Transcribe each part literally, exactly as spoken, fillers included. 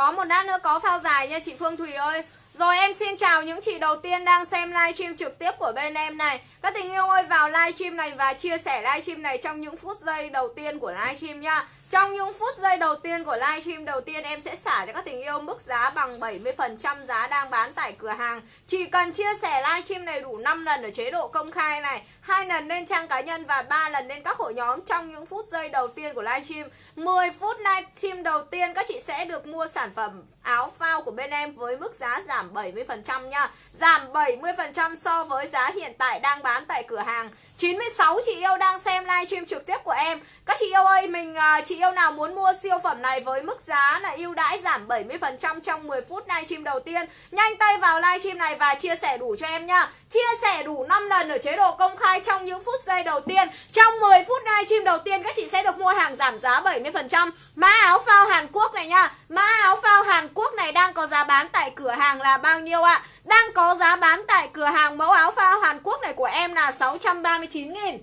Có một lát nữa có phao dài nha chị Phương Thùy ơi. Rồi em xin chào những chị đầu tiên đang xem livestream trực tiếp của bên em này. Các tình yêu ơi, vào livestream này và chia sẻ livestream này trong những phút giây đầu tiên của livestream nha. Trong những phút giây đầu tiên của livestream đầu tiên em sẽ xả cho các tình yêu mức giá bằng bảy mươi phần trăm giá đang bán tại cửa hàng. Chỉ cần chia sẻ livestream này đủ năm lần ở chế độ công khai này, hai lần lên trang cá nhân và ba lần lên các hội nhóm trong những phút giây đầu tiên của livestream. mười phút livestream đầu tiên các chị sẽ được mua sản phẩm áo phao của bên em với mức giá giảm bảy mươi phần trăm nha. Giảm bảy mươi phần trăm so với giá hiện tại đang bán tại cửa hàng. chín mươi sáu chị yêu đang xem livestream trực tiếp của em. Các chị yêu ơi, mình chị yêu nào muốn mua siêu phẩm này với mức giá là ưu đãi giảm bảy mươi phần trăm trong mười phút livestream đầu tiên, nhanh tay vào livestream này và chia sẻ đủ cho em nha. Chia sẻ đủ năm lần ở chế độ công khai trong những phút giây đầu tiên. Trong mười phút livestream đầu tiên các chị sẽ được mua hàng giảm giá bảy mươi phần trăm. Mã áo phao Hàn Quốc này nha. Mã áo phao Hàn Quốc này đang có giá bán tại cửa hàng là bao nhiêu ạ? À? Đang có giá bán tại cửa hàng mẫu áo phao Hàn Quốc này của em là sáu trăm ba mươi chín nghìn.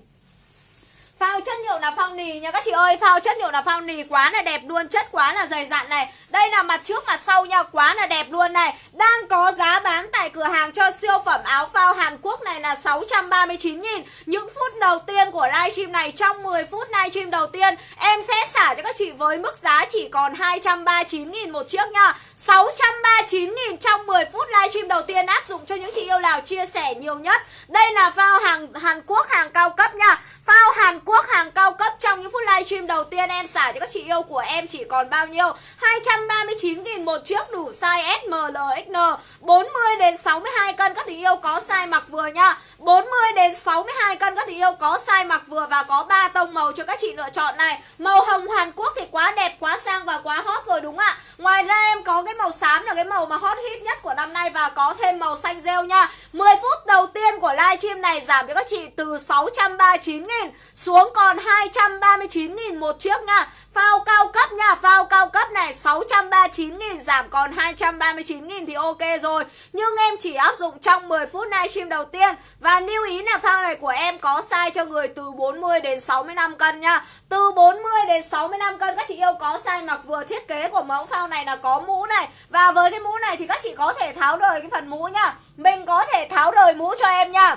Phao chất liệu là phao nì nha các chị ơi. Phao chất liệu là phao nì quá là đẹp luôn. Chất quá là dày dặn này. Đây là mặt trước mặt sau nha. Quá là đẹp luôn này. Đang có giá bán tại cửa hàng cho siêu phẩm áo phao Hàn Quốc này là sáu trăm ba mươi chín nghìn. Những phút đầu tiên của livestream này, trong mười phút livestream đầu tiên, em sẽ xả cho các chị với mức giá chỉ còn hai trăm ba mươi chín nghìn một chiếc nha. Sáu trăm ba mươi chín nghìn trong mười phút livestream đầu tiên, áp dụng cho những chị yêu nào chia sẻ nhiều nhất. Đây là phao hàng Hàn Quốc hàng cao cấp nha. Phao Hàn Quốc hàng cao cấp trong những phút livestream đầu tiên em xả cho các chị yêu của em chỉ còn bao nhiêu? hai trăm ba mươi chín nghìn một chiếc, đủ size S, M, L, X, L. bốn mươi đến sáu mươi hai cân các tình yêu có size mặc vừa nha. bốn mươi đến sáu mươi hai cân các tình yêu có size mặc vừa và có ba tông màu cho các chị lựa chọn này. Màu hồng Hàn Quốc thì quá đẹp, quá sang và quá hot rồi đúng ạ. Ngoài ra em có cái màu xám là cái màu mà hot hit nhất của năm nay và có thêm màu xanh rêu nha. mười phút đầu tiên của livestream này giảm cho các chị từ sáu trăm ba mươi chín nghìn xuống còn hai trăm ba mươi chín nghìn một chiếc nha. Phao cao cấp nha, phao cao cấp này sáu trăm ba mươi chín nghìn giảm còn hai trăm ba mươi chín nghìn thì ok rồi. Nhưng em chỉ áp dụng trong mười phút livestream đầu tiên. Và lưu ý là phao này của em có size cho người từ bốn mươi đến sáu mươi lăm cân nha. Từ bốn mươi đến sáu mươi lăm cân các chị yêu có size mặc vừa. Thiết kế của mẫu phao này là có mũ này. Và với cái mũ này thì các chị có thể tháo rời cái phần mũ nha. Mình có thể tháo rời mũ cho em nha.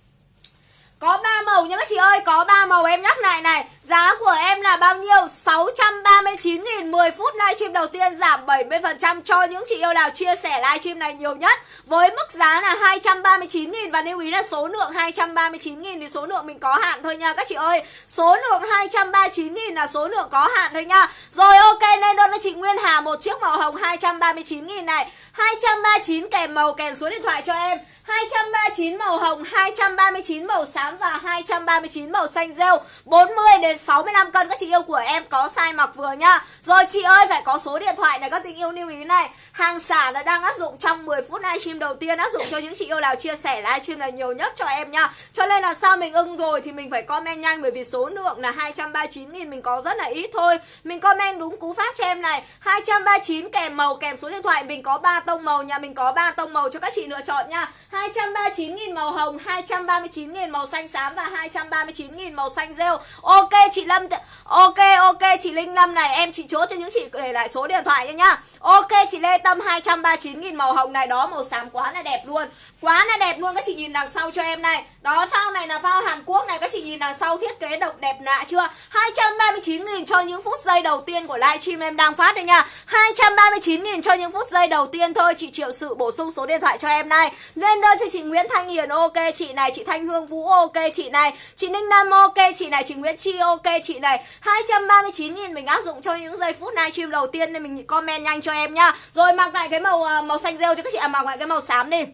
Có ba màu nha các chị ơi, có ba màu em nhắc lại này. Giá của em là bao nhiêu? sáu trăm ba mươi chín nghìn. mười phút livestream đầu tiên giảm bảy mươi phần trăm cho những chị yêu nào chia sẻ livestream này nhiều nhất. Với mức giá là hai trăm ba mươi chín nghìn. Và lưu ý là số lượng hai trăm ba mươi chín nghìn thì số lượng mình có hạn thôi nha các chị ơi. Số lượng hai trăm ba mươi chín nghìn là số lượng có hạn thôi nha. Rồi ok, nên đơn cho chị Nguyên Hà một chiếc màu hồng hai trăm ba mươi chín nghìn này. Hai trăm ba mươi chín kèm màu kèm số điện thoại cho em. Hai trăm ba mươi chín màu hồng, hai trăm ba mươi chín màu xám và hai trăm ba mươi chín màu xanh rêu. Bốn mươi đến sáu mươi lăm cân các chị yêu của em có size mặc vừa nha. Rồi chị ơi, phải có số điện thoại này các tình yêu lưu ý này. Hàng xả là đang áp dụng trong mười phút livestream đầu tiên, áp dụng cho những chị yêu nào chia sẻ livestream này nhiều nhất cho em nha. Cho nên là sao mình ưng rồi thì mình phải comment nhanh, bởi vì số lượng là hai trăm ba mươi chín nghìn mình có rất là ít thôi. Mình comment đúng cú pháp cho em này. Hai trăm ba mươi chín kèm màu kèm số điện thoại, mình có ba tông màu nha, mình có ba tông màu cho các chị lựa chọn nha. Hai trăm ba mươi chín nghìn màu hồng, hai trăm ba mươi chín nghìn màu xanh xám và hai trăm ba mươi chín nghìn màu xanh rêu. Ok chị Lâm, ok ok chị Linh Lâm này, em chị chốt cho những chị để lại số điện thoại nhá. Ok chị Lê Tâm, hai trăm ba mươi chín nghìn màu hồng này, đó màu xám quá là đẹp luôn. Quá là đẹp luôn, các chị nhìn đằng sau cho em này. Đó, phao này là phao Hàn Quốc này, các chị nhìn đằng sau thiết kế độc đẹp lạ chưa? Hai trăm ba mươi chín nghìn cho những phút giây đầu tiên của livestream em đang phát đây nha. Hai trăm ba mươi chín nghìn cho những phút giây đầu tiên thôi. Chị Triệu Sự bổ sung số điện thoại cho em này. Lên đơn cho chị Nguyễn Thanh Hiền ok chị này, chị Thanh Hương Vũ ok chị này, chị Ninh Nam ok chị này, chị Nguyễn Chi ok chị này. Hai trăm ba mươi chín nghìn mình áp dụng cho những giây phút livestream đầu tiên nên mình comment nhanh cho em nha. Rồi mặc lại cái màu màu xanh rêu cho các chị, à mặc lại cái màu xám đi.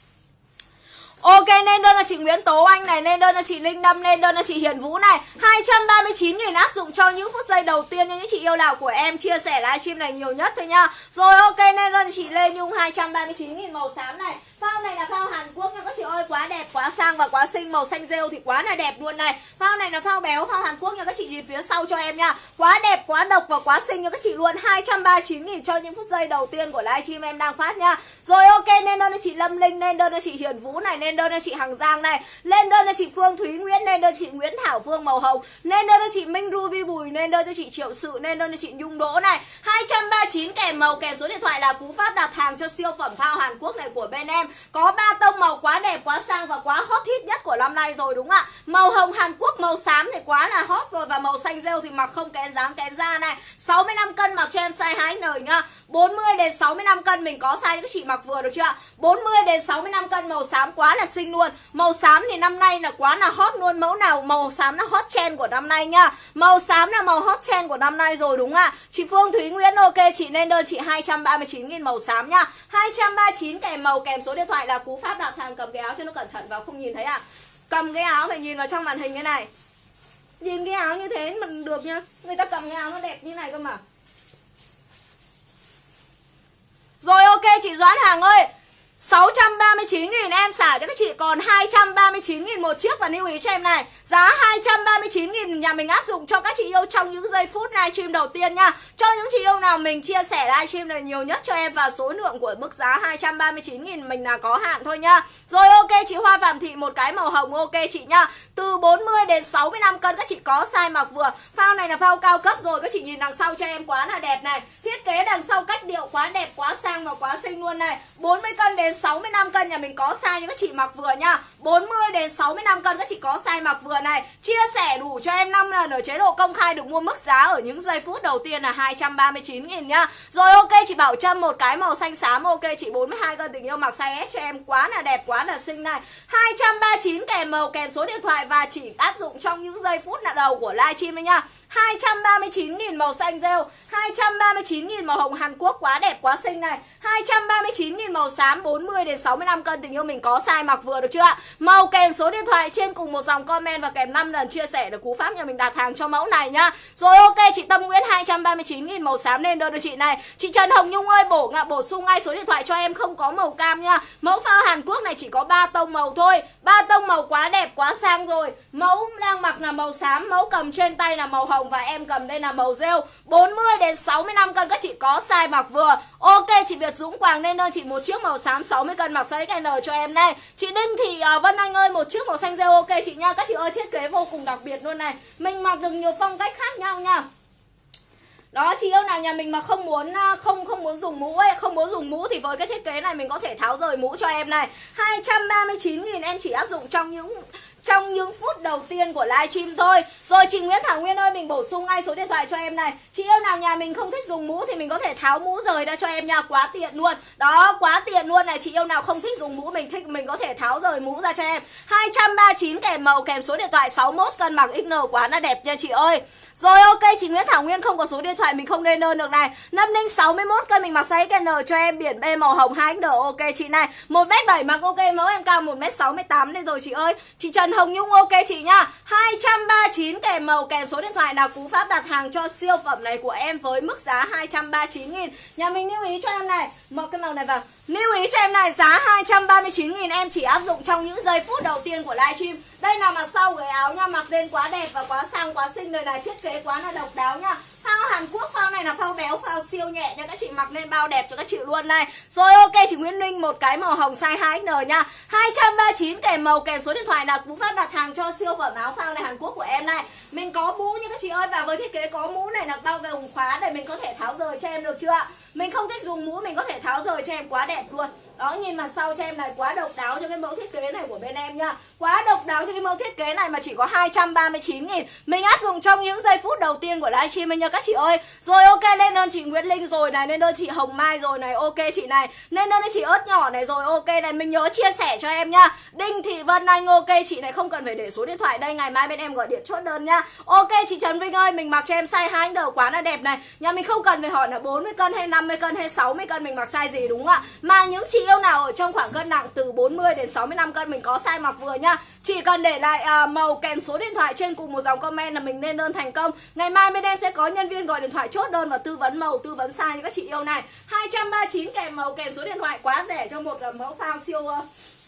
Ok, nên đơn là chị Nguyễn Tố Anh này, nên đơn là chị Linh Đâm, nên đơn là chị Hiền Vũ này. Hai trăm ba mươi chín nghìn áp dụng cho những phút giây đầu tiên cho những chị yêu nào của em chia sẻ livestream này nhiều nhất thôi nha. Rồi ok, nên đơn là chị Lê Nhung hai trăm ba mươi chín nghìn màu xám này. Phao này là phao Hàn Quốc nha các chị ơi, quá đẹp, quá sang và quá xinh. Màu xanh rêu thì quá là đẹp luôn này. Phao này là phao béo, phao Hàn Quốc nha các chị, nhìn phía sau cho em nha. Quá đẹp, quá độc và quá xinh nha các chị luôn. Hai trăm ba mươi chín nghìn cho những phút giây đầu tiên của livestream em đang phát nha. Rồi ok, nên đơn là chị Lâm Linh, nên đơn là chị Hiền Vũ này, nên lên đơn cho chị Hằng Giang này, lên đơn cho chị Phương Thúy Nguyễn, lên đơn chị Nguyễn Thảo Phương màu hồng, lên đơn cho chị Minh Ruby Bùi, lên đơn cho chị Triệu Sự, lên đơn cho chị Nhung Đỗ này. Hai trăm ba mươi chín kèm màu kèm số điện thoại là cú pháp đặt hàng cho siêu phẩm phao Hàn Quốc này của bên em. Có ba tông màu quá đẹp, quá sang và quá hot hit nhất của năm nay rồi đúng không ạ? Màu hồng Hàn Quốc, màu xám thì quá là hot rồi, và màu xanh rêu thì mặc không kén dáng kén da này. sáu mươi lăm cân mặc cho em size hai X L nhá. bốn mươi đến sáu mươi lăm cân mình có size cho các chị mặc vừa được chưa? bốn mươi đến sáu mươi lăm cân màu xám quá là xinh luôn. Màu xám thì năm nay là quá là hot luôn, mẫu nào màu xám là hot trend của năm nay nhá. Màu xám là màu hot trend của năm nay rồi đúng không ạ? Chị Phương Thúy Nguyễn ok, chị lên đơn chị hai trăm ba mươi chín nghìn màu xám nhá. hai trăm ba mươi chín kèm màu kèm số điện thoại là cú pháp đặt hàng. Cầm cái áo cho nó cẩn thận vào không nhìn thấy à? Cầm cái áo phải nhìn vào trong màn hình cái này. Nhìn cái áo như thế mà được nhá. Người ta cầm cái áo nó đẹp như này cơ mà. Rồi ok chị Doãn Hàng ơi, sáu trăm ba mươi chín nghìn em xả cho các chị còn hai trăm ba mươi chín nghìn một chiếc. Và lưu ý cho em này, giá hai trăm ba mươi chín nghìn nhà mình áp dụng cho các chị yêu trong những giây phút livestream đầu tiên nha. Cho những chị yêu nào mình chia sẻ livestream này nhiều nhất cho em, và số lượng của mức giá hai trăm ba mươi chín nghìn mình là có hạn thôi nha. Rồi ok chị Hoa Phạm Thị một cái màu hồng ok chị nha. Từ bốn mươi đến sáu mươi lăm cân các chị có size mặc vừa. Phao này là phao cao cấp rồi, các chị nhìn đằng sau cho em quá là đẹp này. Thiết kế đằng sau cách điệu quá đẹp, quá sang và quá xinh luôn này. bốn mươi cân đến sáu mươi lăm cân nhà mình có size cho các chị mặc vừa nha. bốn mươi đến sáu mươi lăm cân các chị có size mặc vừa này. Chia sẻ đủ cho em năm lần ở chế độ công khai được mua mức giá ở những giây phút đầu tiên là hai trăm ba mươi chín nghìn nhá. Rồi ok chị Bảo Trâm một cái màu xanh xám ok chị bốn mươi hai cân tình yêu mặc size S cho em quá là đẹp, quá là xinh này. hai trăm ba mươi chín kèm màu kèm số điện thoại và chỉ áp dụng trong những giây phút là đầu của livestream đấy nha. hai trăm ba mươi chín nghìn màu xanh rêu, hai trăm ba mươi chín nghìn màu hồng Hàn Quốc quá đẹp quá xinh này. hai trăm ba mươi chín nghìn màu xám bốn mươi đến sáu mươi lăm cân tình yêu mình có size mặc vừa được chưa ạ? Màu kèm số điện thoại trên cùng một dòng comment và kèm năm lần chia sẻ được cú pháp nhà mình đặt hàng cho mẫu này nhá. Rồi ok chị Tâm Nguyễn hai trăm ba mươi chín nghìn màu xám lên đơn cho chị này. Chị Trần Hồng Nhung ơi bổ ngạ bổ sung ngay số điện thoại cho em không có màu cam nha. Mẫu phao Hàn Quốc này chỉ có ba tông màu thôi. ba tông màu quá đẹp quá sang rồi. Mẫu đang mặc là màu xám, mẫu cầm trên tay là màu hồng và em cầm đây là màu rêu. bốn mươi đến sáu mươi lăm cân các chị có size mặc vừa. Ok chị Việt Dũng Quảng lên đơn chị một chiếc màu xám sáu mươi cân mặc size L cho em này. Chị Đinh Thị uh, Vân Anh ơi một chiếc màu xanh rêu ok chị nha. Các chị ơi thiết kế vô cùng đặc biệt luôn này. Mình mặc được nhiều phong cách khác nhau nha. Đó chị yêu nào nhà mình mà không muốn không không muốn dùng mũ ấy, không muốn dùng mũ thì với cái thiết kế này mình có thể tháo rời mũ cho em này. hai trăm ba mươi chín nghìn em chỉ áp dụng trong những trong những phút đầu tiên của livestream thôi. Rồi chị Nguyễn Thảo Nguyên ơi mình bổ sung ngay số điện thoại cho em này. Chị yêu nào nhà mình không thích dùng mũ thì mình có thể tháo mũ rời ra cho em nha, quá tiện luôn. Đó quá tiện luôn này. Chị yêu nào không thích dùng mũ mình thích mình có thể tháo rời mũ ra cho em. hai trăm ba mươi chín kèm màu kèm số điện thoại sáu mươi mốt cân mặc ích lờ quá là đẹp nha chị ơi. Rồi ok chị Nguyễn Thảo Nguyên không có số điện thoại mình không lên đơn được này. Nam Ninh sáu mươi mốt cân mình mặc size L cho em, biển B màu hồng hai X L ok chị này. một mét bảy mặc ok, mẫu em cao một mét sáu mươi tám đây rồi chị ơi. Chị Trần Hồng Nhung ok chị nha. hai trăm ba mươi chín kèm màu kèm số điện thoại là cú pháp đặt hàng cho siêu phẩm này của em với mức giá hai trăm ba mươi chín nghìn. Nhà mình lưu ý cho em này, một cái màu này vào. Lưu ý cho em này, giá hai trăm ba mươi chín nghìn em chỉ áp dụng trong những giây phút đầu tiên của livestream. Đây là mặt sau cái áo nha, mặc lên quá đẹp và quá sang quá xinh đời này, thiết kế quá là độc đáo nha. Phao Hàn Quốc, phao này là phao béo, phao siêu nhẹ nha các chị, mặc lên bao đẹp cho các chị luôn này. Rồi ok chị Nguyễn Linh một cái màu hồng size hai X L nha. hai trăm ba mươi chín kèm màu kèm số điện thoại là cú pháp đặt hàng cho siêu phẩm áo phao này Hàn Quốc của em này. Mình có mũ nha các chị ơi, và với thiết kế có mũ này là bao gồm khóa để mình có thể tháo rời cho em được chưa ạ? Mình không thích dùng mũ mình có thể tháo rời cho em, quá đẹp luôn. Đó, nhìn mặt sau cho em này, quá độc đáo cho cái mẫu thiết kế này của bên em nha. Quá độc đáo cho cái mẫu thiết kế này mà chỉ có hai trăm ba mươi chín nghìn. Mình áp dụng trong những giây phút đầu tiên của livestream nha các chị ơi. Rồi ok, lên đơn chị Nguyễn Linh rồi này, lên đơn chị Hồng Mai rồi này, ok chị này. Lên đơn chị ớt nhỏ này rồi, ok này, mình nhớ chia sẻ cho em nha. Đinh Thị Vân Anh ok chị này, không cần phải để số điện thoại đây, ngày mai bên em gọi điện chốt đơn nha. Ok chị Trần Vinh ơi, mình mặc cho em size hai X L quá là đẹp này. Nhà mình không cần phải hỏi là bốn mươi cân hay năm mươi cân hay sáu mươi cân mình mặc size gì đúng không ạ? Mà những chị yêu nào ở trong khoảng cân nặng từ bốn mươi đến sáu mươi lăm cân mình có size mặc vừa nhá. Chỉ cần để lại à, màu kèm số điện thoại trên cùng một dòng comment là mình lên đơn thành công. Ngày mai bên em sẽ có nhân viên gọi điện thoại chốt đơn và tư vấn màu, tư vấn size cho các chị yêu này. hai trăm ba mươi chín kèm màu kèm số điện thoại, quá rẻ cho một uh, mẫu phao siêu uh,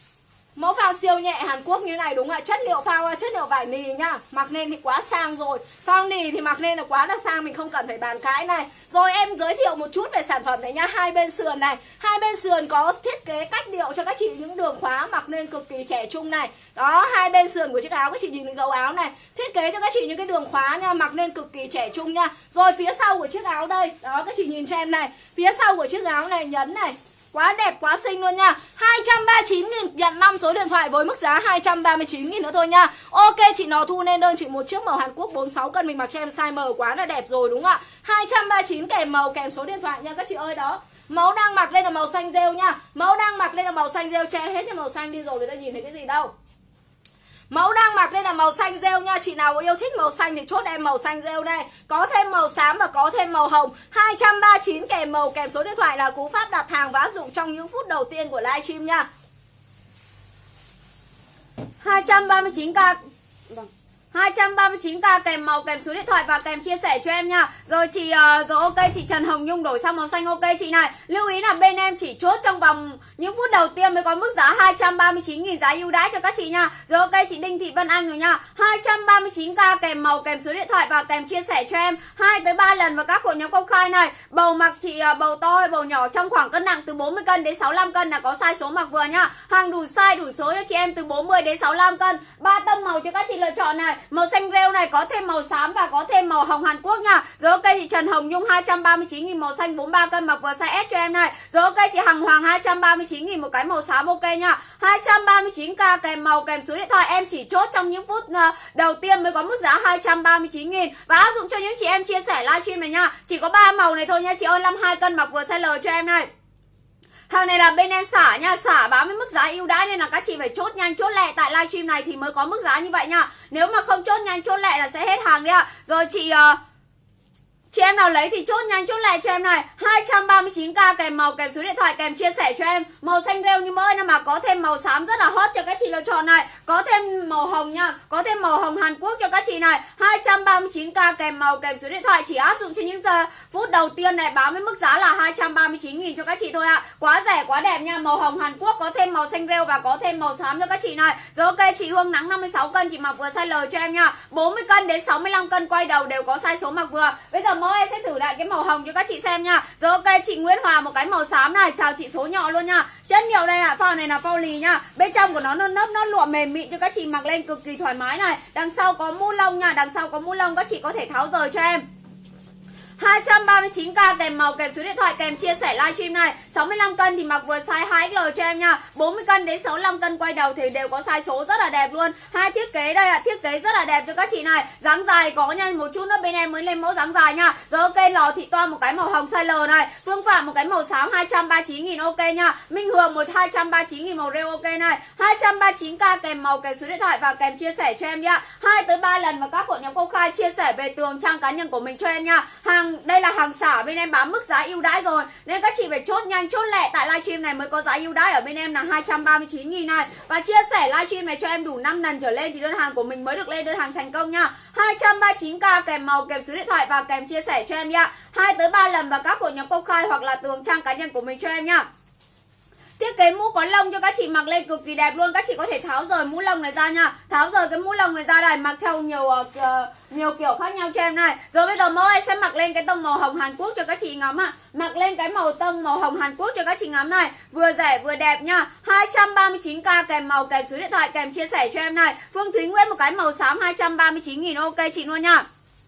Mẫu phao siêu nhẹ Hàn Quốc như này đúng ạ. Chất liệu phao chất liệu vải nì nhá. Mặc lên thì quá sang rồi. Phao nì thì mặc lên là quá là sang, mình không cần phải bàn cãi này. Rồi em giới thiệu một chút về sản phẩm này nhá. Hai bên sườn này, hai bên sườn có thiết kế cách điệu cho các chị những đường khóa mặc lên cực kỳ trẻ trung này. Đó, hai bên sườn của chiếc áo các chị nhìn cái gấu áo này, thiết kế cho các chị những cái đường khóa nha, mặc lên cực kỳ trẻ trung nha. Rồi phía sau của chiếc áo đây, đó các chị nhìn cho em này. Phía sau của chiếc áo này nhấn này, quá đẹp, quá xinh luôn nha. Hai trăm ba mươi chín nghìn, nhận năm số điện thoại với mức giá hai trăm ba mươi chín nghìn nữa thôi nha. Ok, chị Nò Thu nên đơn chị một chiếc màu Hàn Quốc bốn mươi sáu cân, mình mặc cho em size M quá là đẹp rồi đúng không ạ? Hai trăm ba mươi chín kèm màu kèm số điện thoại nha các chị ơi. Đó, mẫu đang mặc lên là màu xanh rêu nha. Mẫu đang mặc lên là màu xanh rêu, che hết cái màu xanh đi rồi người ta nhìn thấy cái gì đâu. Mẫu đang mặc lên là màu xanh rêu nha. Chị nào yêu thích màu xanh thì chốt em màu xanh rêu đây. Có thêm màu xám và có thêm màu hồng. Hai trăm ba mươi chín kèm màu kèm số điện thoại là cú pháp đặt hàng và áp dụng trong những phút đầu tiên của livestream nha. Hai trăm ba mươi chín k. Vâng. hai trăm ba mươi chín k kèm màu kèm số điện thoại và kèm chia sẻ cho em nha. Rồi chị uh, rồi ok chị Trần Hồng Nhung đổi sang màu xanh. Ok chị này, lưu ý là bên em chỉ chốt trong vòng những phút đầu tiên mới có mức giá hai trăm ba mươi chín nghìn giá ưu đãi cho các chị nha. Rồi ok chị Đinh Thị Vân Anh rồi nha. Hai trăm ba mươi chín k kèm màu kèm số điện thoại và kèm chia sẻ cho em hai tới ba lần vào các hội nhóm công khai này. Bầu mặc chị uh, bầu to hay bầu nhỏ trong khoảng cân nặng từ bốn mươi cân đến sáu mươi lăm cân là có size số mặc vừa nha. Hàng đủ size đủ số cho chị em từ bốn mươi đến sáu mươi lăm cân. Ba tông màu cho các chị lựa chọn này. Màu xanh rêu này có thêm màu xám và có thêm màu hồng Hàn Quốc nha. Rồi ok chị Trần Hồng Nhung hai trăm ba mươi chín nghìn màu xanh bốn mươi ba cân mặc vừa size S cho em này. Rồi ok chị Hằng Hoàng hai trăm ba mươi chín nghìn một cái màu xám ok nha. Hai trăm ba mươi chín k kèm màu kèm số điện thoại, em chỉ chốt trong những phút uh, đầu tiên mới có mức giá hai trăm ba mươi chín nghìn và áp dụng cho những chị em chia sẻ livestream này nha. Chỉ có ba màu này thôi nha chị ơi, năm mươi hai cân mặc vừa size L cho em này. Hàng này là bên em xả nha, xả bán với mức giá ưu đãi nên là các chị phải chốt nhanh chốt lẹ tại livestream này thì mới có mức giá như vậy nha. Nếu mà không chốt nhanh chốt lẹ là sẽ hết hàng đấy ạ. Rồi chị uh, chị em nào lấy thì chốt nhanh chốt lẹ cho em này. Hai trăm ba mươi chín k kèm màu kèm số điện thoại kèm chia sẻ cho em. Màu xanh rêu như mới mà có thêm màu xám rất là hot cho các chị lựa chọn này. Có thêm màu hồng nha, có thêm màu hồng Hàn Quốc cho các chị này. Hai trăm ba mươi chín k kèm màu kèm số điện thoại, chỉ áp dụng cho những giờ phút đầu tiên này, bán với mức giá là hai trăm ba mươi chín nghìn cho các chị thôi ạ. À. Quá rẻ quá đẹp nha. Màu hồng Hàn Quốc có thêm màu xanh rêu và có thêm màu xám cho các chị này. Rồi ok chị Hương Nắng năm mươi sáu cân chị mặc vừa size L cho em nha. bốn mươi cân đến sáu mươi lăm cân quay đầu đều có size số mặc vừa. Bây giờ mẫu em sẽ thử lại cái màu hồng cho các chị xem nha. Rồi ok chị Nguyễn Hòa một cái màu xám này, chào chị số nhỏ luôn nha. Chất liệu đây ạ, phao này là phao lì nha. Bên trong của nó nó nấp nó lụa mềm mịn cho các chị mặc lên cực kỳ thoải mái này. Đằng sau có mũ lông nha, đằng sau có mũ lông các chị có thể tháo rời cho em. Hai trăm ba mươi chín k kèm màu kèm số điện thoại kèm chia sẻ livestream này. Sáu mươi lăm cân thì mặc vừa size hai X L cho em nha. Bốn mươi cân đến sáu mươi lăm cân quay đầu thì đều có size số rất là đẹp luôn. Hai thiết kế đây ạ, à, thiết kế rất là đẹp cho các chị này. Dáng dài có nha, một chút nữa bên em mới lên mẫu dáng dài nha. Rồi ok Lò Thị Toa một cái màu hồng size L này. Phương Phạm một cái màu xám hai trăm ba mươi chín nghìn ok nha. Minh Hường một hai trăm ba mươi chín nghìn màu rêu ok này. Hai trăm ba mươi chín k kèm màu kèm số điện thoại và kèm chia sẻ cho em nha. Hai tới ba lần vào các hội nhóm công khai chia sẻ về tường trang cá nhân của mình cho em nha. Hàng đây là hàng xả bên em bán mức giá ưu đãi rồi nên các chị phải chốt nhanh chốt lẹ tại livestream này mới có giá ưu đãi ở bên em là hai trăm ba mươi chín nghìn này. Và chia sẻ livestream này cho em đủ năm lần trở lên thì đơn hàng của mình mới được lên đơn hàng thành công nha. Hai trăm ba mươi chín k kèm màu kèm số điện thoại và kèm chia sẻ cho em nha. Hai tới ba lần vào các hội nhóm công khai hoặc là tường trang cá nhân của mình cho em nha. Thiết kế mũ có lông cho các chị mặc lên cực kỳ đẹp luôn. Các chị có thể tháo rời mũ lông này ra nha. Tháo rời cái mũ lông này ra này, mặc theo nhiều uh, nhiều kiểu khác nhau cho em này. Rồi bây giờ mẫu em sẽ mặc lên cái tông màu hồng Hàn Quốc cho các chị ngắm ạ. À. Mặc lên cái màu tông màu hồng Hàn Quốc cho các chị ngắm này. Vừa rẻ vừa đẹp nha. Hai trăm ba mươi chín k kèm màu kèm số điện thoại kèm chia sẻ cho em này. Phương Thúy Nguyễn một cái màu xám hai trăm ba mươi chín nghìn ok chị luôn nha.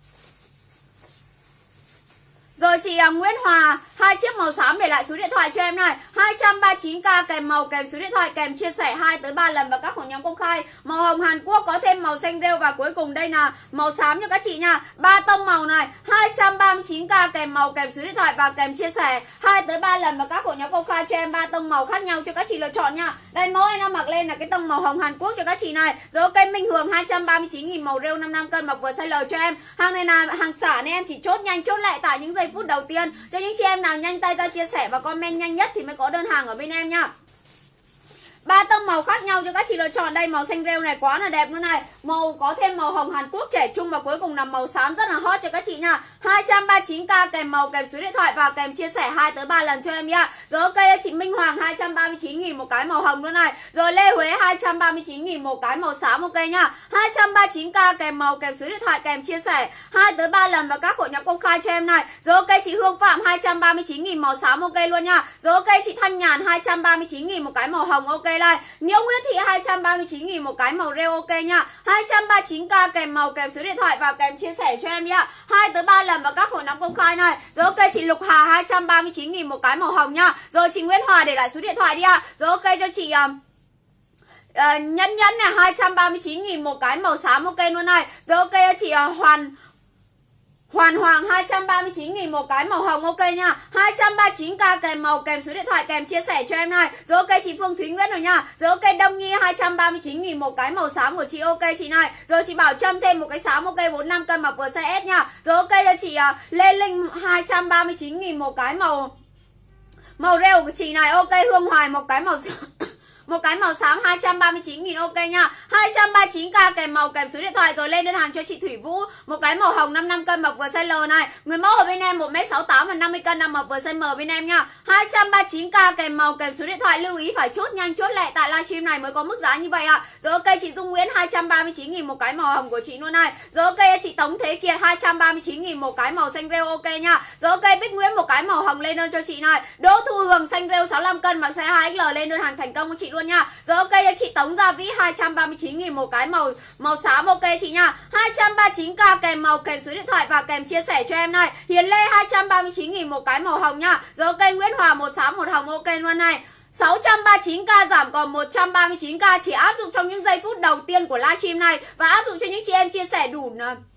Rồi chị uh, Nguyễn Hòa hai chiếc màu xám để lại số điện thoại cho em này. Hai trăm ba mươi chín k kèm màu kèm số điện thoại kèm chia sẻ hai tới ba lần vào các hội nhóm công khai. Màu hồng Hàn Quốc có thêm màu xanh rêu và cuối cùng đây là màu xám cho các chị nha. Ba tông màu này. Hai trăm ba mươi chín k kèm màu kèm số điện thoại và kèm chia sẻ hai tới ba lần vào các hội nhóm công khai cho em. Ba tông màu khác nhau cho các chị lựa chọn nha. Đây mẫu em nó mặc lên là cái tông màu hồng Hàn Quốc cho các chị này. Rồi ok Minh Hường hai trăm ba mươi chín nghìn màu rêu năm mươi lăm cân mặc vừa size L cho em. Hàng này là hàng xả nên em chỉ chốt nhanh chốt lại tại những giây phút đầu tiên. Cho những chị em nào nhanh tay ra chia sẻ và comment nhanh nhất thì mới có đơn hàng ở bên em nha. Ba tông màu khác nhau cho các chị lựa chọn. Đây màu xanh rêu này quá là đẹp luôn này. Màu có thêm màu hồng Hàn Quốc trẻ trung và cuối cùng là màu xám rất là hot cho các chị nha. hai trăm ba mươi chín k kèm màu kèm số điện thoại và kèm chia sẻ hai tới ba lần cho em nha. Rồi ok chị Minh Hoàng hai trăm ba mươi chín nghìn một cái màu hồng luôn này. Rồi Lê Huế hai trăm ba mươi chín nghìn một cái màu xám ok nha. hai trăm ba mươi chín k kèm màu kèm số điện thoại kèm chia sẻ hai tới ba lần và các hội nhóm công khai cho em này. Rồi ok chị Hương Phạm hai trăm ba mươi chín nghìn màu xám ok luôn nha. Rồi ok chị Thanh Nhàn hai trăm ba mươi chín nghìn một cái màu hồng ok này. Nhiễu Nguyễn Thị hai trăm ba mươi chín nghìn một cái màu rêu ok nha. hai trăm ba mươi chín k kèm màu kèm số điện thoại và kèm chia sẻ cho em nhá. hai tới ba lần và các hội nhóm công khai này. Rồi ok chị Lục Hà hai trăm ba mươi chín nghìn một cái màu hồng nha. Rồi chị Nguyễn Hòa để lại số điện thoại đi ạ. Rồi ok cho chị uh, uh, Nhân Nhân này hai trăm ba mươi chín nghìn một cái màu xám ok luôn này. Rồi ok cho chị uh, Hoàn Hoàn Hoàng hai trăm ba mươi chín nghìn một cái màu hồng ok nha. hai trăm ba mươi chín k kèm màu kèm số điện thoại kèm chia sẻ cho em này. Rồi ok chị Phương Thúy Nguyễn rồi nha. Rồi ok Đông Nhi hai trăm ba mươi chín nghìn một cái màu xám của chị ok chị này. Rồi chị Bảo Trâm thêm một cái xám ok bốn mươi lăm cân mặc vừa size S nha. Rồi ok cho chị uh, Lê Linh hai trăm ba mươi chín nghìn một cái màu màu rêu của chị này ok. Hương Hoài một cái màu một cái màu xám hai trăm ba mươi chín nghìn ok nha. hai trăm ba mươi chín k kèm màu kèm số điện thoại. Rồi lên đơn hàng cho chị Thủy Vũ một cái màu hồng năm mươi lăm cân mặc vừa size L này. Người mẫu ở bên em một mét sáu mươi tám và năm mươi cân nằm mặc vừa size M bên em nha. hai trăm ba mươi chín k kèm màu kèm số điện thoại. Lưu ý phải chốt nhanh chốt lẹ tại livestream này mới có mức giá như vậy ạ. À. Rồi ok chị Dung Nguyễn hai trăm ba mươi chín nghìn một cái màu hồng của chị luôn này. Rồi ok chị Tống Thế Kiệt hai trăm ba mươi chín nghìn một cái màu xanh rêu ok nha. Rồi ok Bích Nguyễn một cái màu hồng lên đơn cho chị này. Đỗ Thu Hường xanh rêu sáu mươi lăm cân mặc size hai X L lên đơn hàng thành công của chị luôn nha. Rồi ok cho chị Tống Gia Vĩ hai trăm ba mươi chín nghìn một cái màu màu xám ok chị nha. hai trăm ba mươi chín k kèm màu kèm số điện thoại và kèm chia sẻ cho em này. Hiền Lê hai trăm ba mươi chín nghìn một cái màu hồng nha. Rồi ok Nguyễn Hòa một xám một hồng ok luôn này. sáu trăm ba mươi chín k giảm còn một trăm ba mươi chín k chỉ áp dụng trong những giây phút đầu tiên của livestream này và áp dụng cho những chị em chia sẻ đủ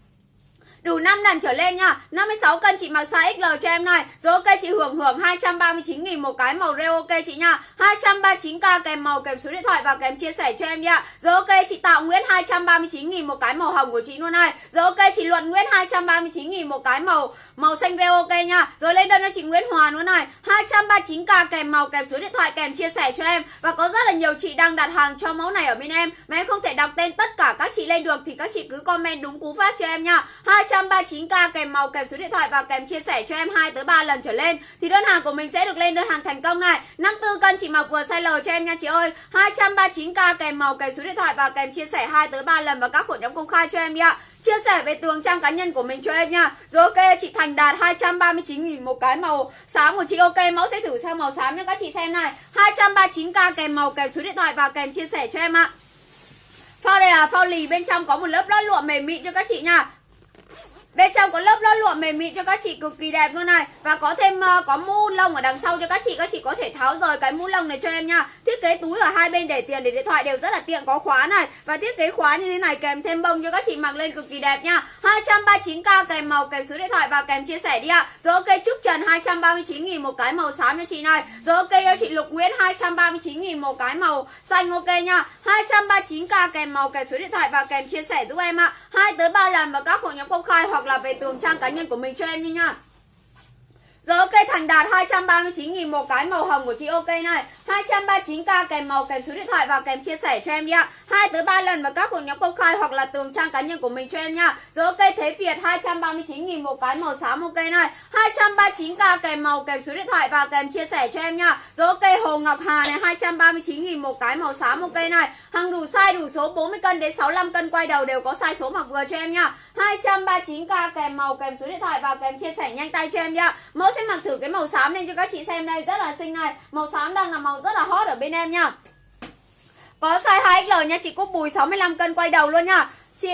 đủ năm lần trở lên nha. năm mươi sáu cân chị mặc size X L cho em này. Rồi ok chị Hưởng Hưởng hai trăm ba mươi chín nghìn một cái màu rêu ok chị nha. hai trăm ba mươi chín k kèm màu kèm số điện thoại và kèm chia sẻ cho em đi ạ. Rồi ok chị Tạo Nguyễn hai trăm ba mươi chín nghìn một cái màu hồng của chị luôn này. Rồi ok chị Luận Nguyễn hai trăm ba mươi chín nghìn một cái màu màu xanh rêu ok nha. Rồi lên đơn cho chị Nguyễn Hòa luôn này. hai trăm ba mươi chín k kèm màu kèm số điện thoại kèm chia sẻ cho em. Và có rất là nhiều chị đang đặt hàng cho mẫu này ở bên em mà em không thể đọc tên tất cả các chị lên được thì các chị cứ comment đúng cú pháp cho em nha. hai trăm ba mươi chín k kèm màu kèm số điện thoại và kèm chia sẻ cho em hai tới ba lần trở lên thì đơn hàng của mình sẽ được lên đơn hàng thành công này. năm mươi tư cân chị mặc vừa size L cho em nha chị ơi. hai trăm ba mươi chín k kèm màu kèm số điện thoại và kèm chia sẻ hai tới ba lần vào các hội nhóm công khai cho em đi ạ. Chia sẻ về tường trang cá nhân của mình cho em nha. Rồi ok chị Thành Đạt hai trăm ba mươi chín nghìn một cái màu xám của chị ok. Mẫu sẽ thử sang màu xám cho các chị xem này. hai trăm ba mươi chín k kèm màu kèm số điện thoại và kèm chia sẻ cho em ạ. Phao đây là phao lì, bên trong có một lớp lót lụa mềm mịn cho các chị nha. Bên trong có lớp lót lụa mềm mịn cho các chị cực kỳ đẹp luôn này. Và có thêm uh, có mũ lông ở đằng sau cho các chị. Các chị có thể tháo rời cái mũ lông này cho em nha. Thiết kế túi ở hai bên để tiền để điện thoại đều rất là tiện, có khóa này. Và thiết kế khóa như thế này kèm thêm bông cho các chị mặc lên cực kỳ đẹp nha. hai trăm ba mươi chín k kèm màu kèm số điện thoại và kèm chia sẻ đi ạ. Rồi ok Trúc Trần hai trăm ba mươi chín nghìn một cái màu xám cho chị này. Rồi ok cho chị Lục Nguyễn hai trăm ba mươi chín nghìn một cái màu xanh ok nha. hai trăm ba mươi chín k kèm màu kèm số điện thoại và kèm chia sẻ giúp em ạ. hai tới ba lần vào các hội nhóm công khai hoặc là về tường trang cá nhân của mình cho em đi nha. Rồi ok Thành Đạt hai trăm ba mươi chín nghìn một cái màu hồng của chị ok này. hai trăm ba mươi chín k kèm màu kèm số điện thoại và kèm chia sẻ cho em đi ạ. hai tới ba lần vào các hội nhóm công khai hoặc là tường trang cá nhân của mình cho em nha. Rồi ok Thế Việt hai trăm ba mươi chín nghìn một cái màu xám ok này. hai trăm ba mươi chín k kèm màu kèm số điện thoại và kèm chia sẻ cho em nha. Rồi ok Hồ Ngọc Hà này hai trăm ba mươi chín nghìn một cái màu xám ok này. Hàng đủ size đủ số bốn mươi cân đến sáu mươi lăm cân quay đầu đều có size số mặc vừa cho em nha. hai trăm ba mươi chín k kèm màu kèm số điện thoại và kèm chia sẻ nhanh tay cho em nha. Mẫu sẽ mặc thử cái màu xám lên cho các chị xem đây, rất là xinh này. Màu xám đang là màu rất là hot ở bên em nha. Có size hai X L nha chị Cúc Bùi, sáu mươi lăm cân quay đầu luôn nha. Chị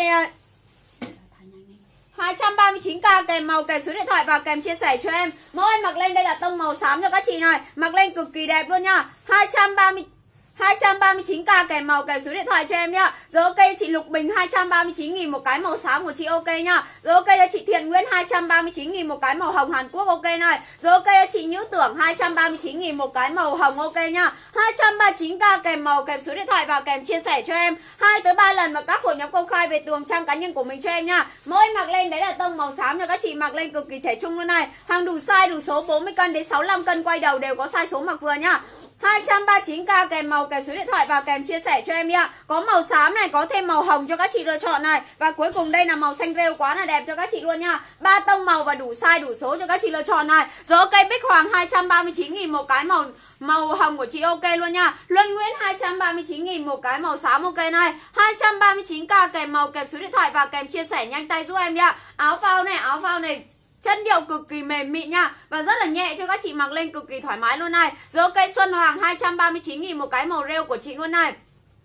hai trăm ba mươi chín k kèm màu kèm số điện thoại và kèm chia sẻ cho em. Mẫu em mặc lên đây là tông màu xám cho các chị này, mặc lên cực kỳ đẹp luôn nha. hai trăm ba mươi hai trăm ba mươi chín k kèm màu kèm số điện thoại cho em nhá. Rồi ok chị Lục Bình hai trăm ba mươi chín nghìn một cái màu xám của chị ok nhá. Rồi ok cho chị Thiện Nguyễn hai trăm ba mươi chín nghìn một cái màu hồng Hàn Quốc ok này. Rồi ok cho chị Nhữ Tưởng hai trăm ba mươi chín nghìn một cái màu hồng ok nhá. hai trăm ba mươi chín k kèm màu kèm số điện thoại và kèm chia sẻ cho em hai tới ba lần vào các hội nhóm công khai về tường trang cá nhân của mình cho em nha. Mỗi mặc lên đấy là tông màu xám cho các chị mặc lên cực kỳ trẻ trung luôn này. Hàng đủ size đủ số bốn mươi cân đến sáu mươi lăm cân quay đầu đều có size số mặc vừa nhá. hai trăm ba mươi chín k kèm màu kèm số điện thoại và kèm chia sẻ cho em đi ạ. Có màu xám này, có thêm màu hồng cho các chị lựa chọn này. Và cuối cùng đây là màu xanh rêu quá là đẹp cho các chị luôn nha. Ba tông màu và đủ size đủ số cho các chị lựa chọn này. Rồi ok, Bích Hoàng hai trăm ba mươi chín nghìn một cái màu màu hồng của chị ok luôn nha. Luân Nguyễn hai trăm ba mươi chín nghìn một cái màu xám ok này. hai trăm ba mươi chín k kèm màu kèm số điện thoại và kèm chia sẻ nhanh tay giúp em đi ạ. Áo phao này, áo phao này chất liệu cực kỳ mềm mịn nha. Và rất là nhẹ cho các chị mặc lên cực kỳ thoải mái luôn này. Rồi ok, Xuân Hoàng hai trăm ba mươi chín nghìn một cái màu rêu của chị luôn này.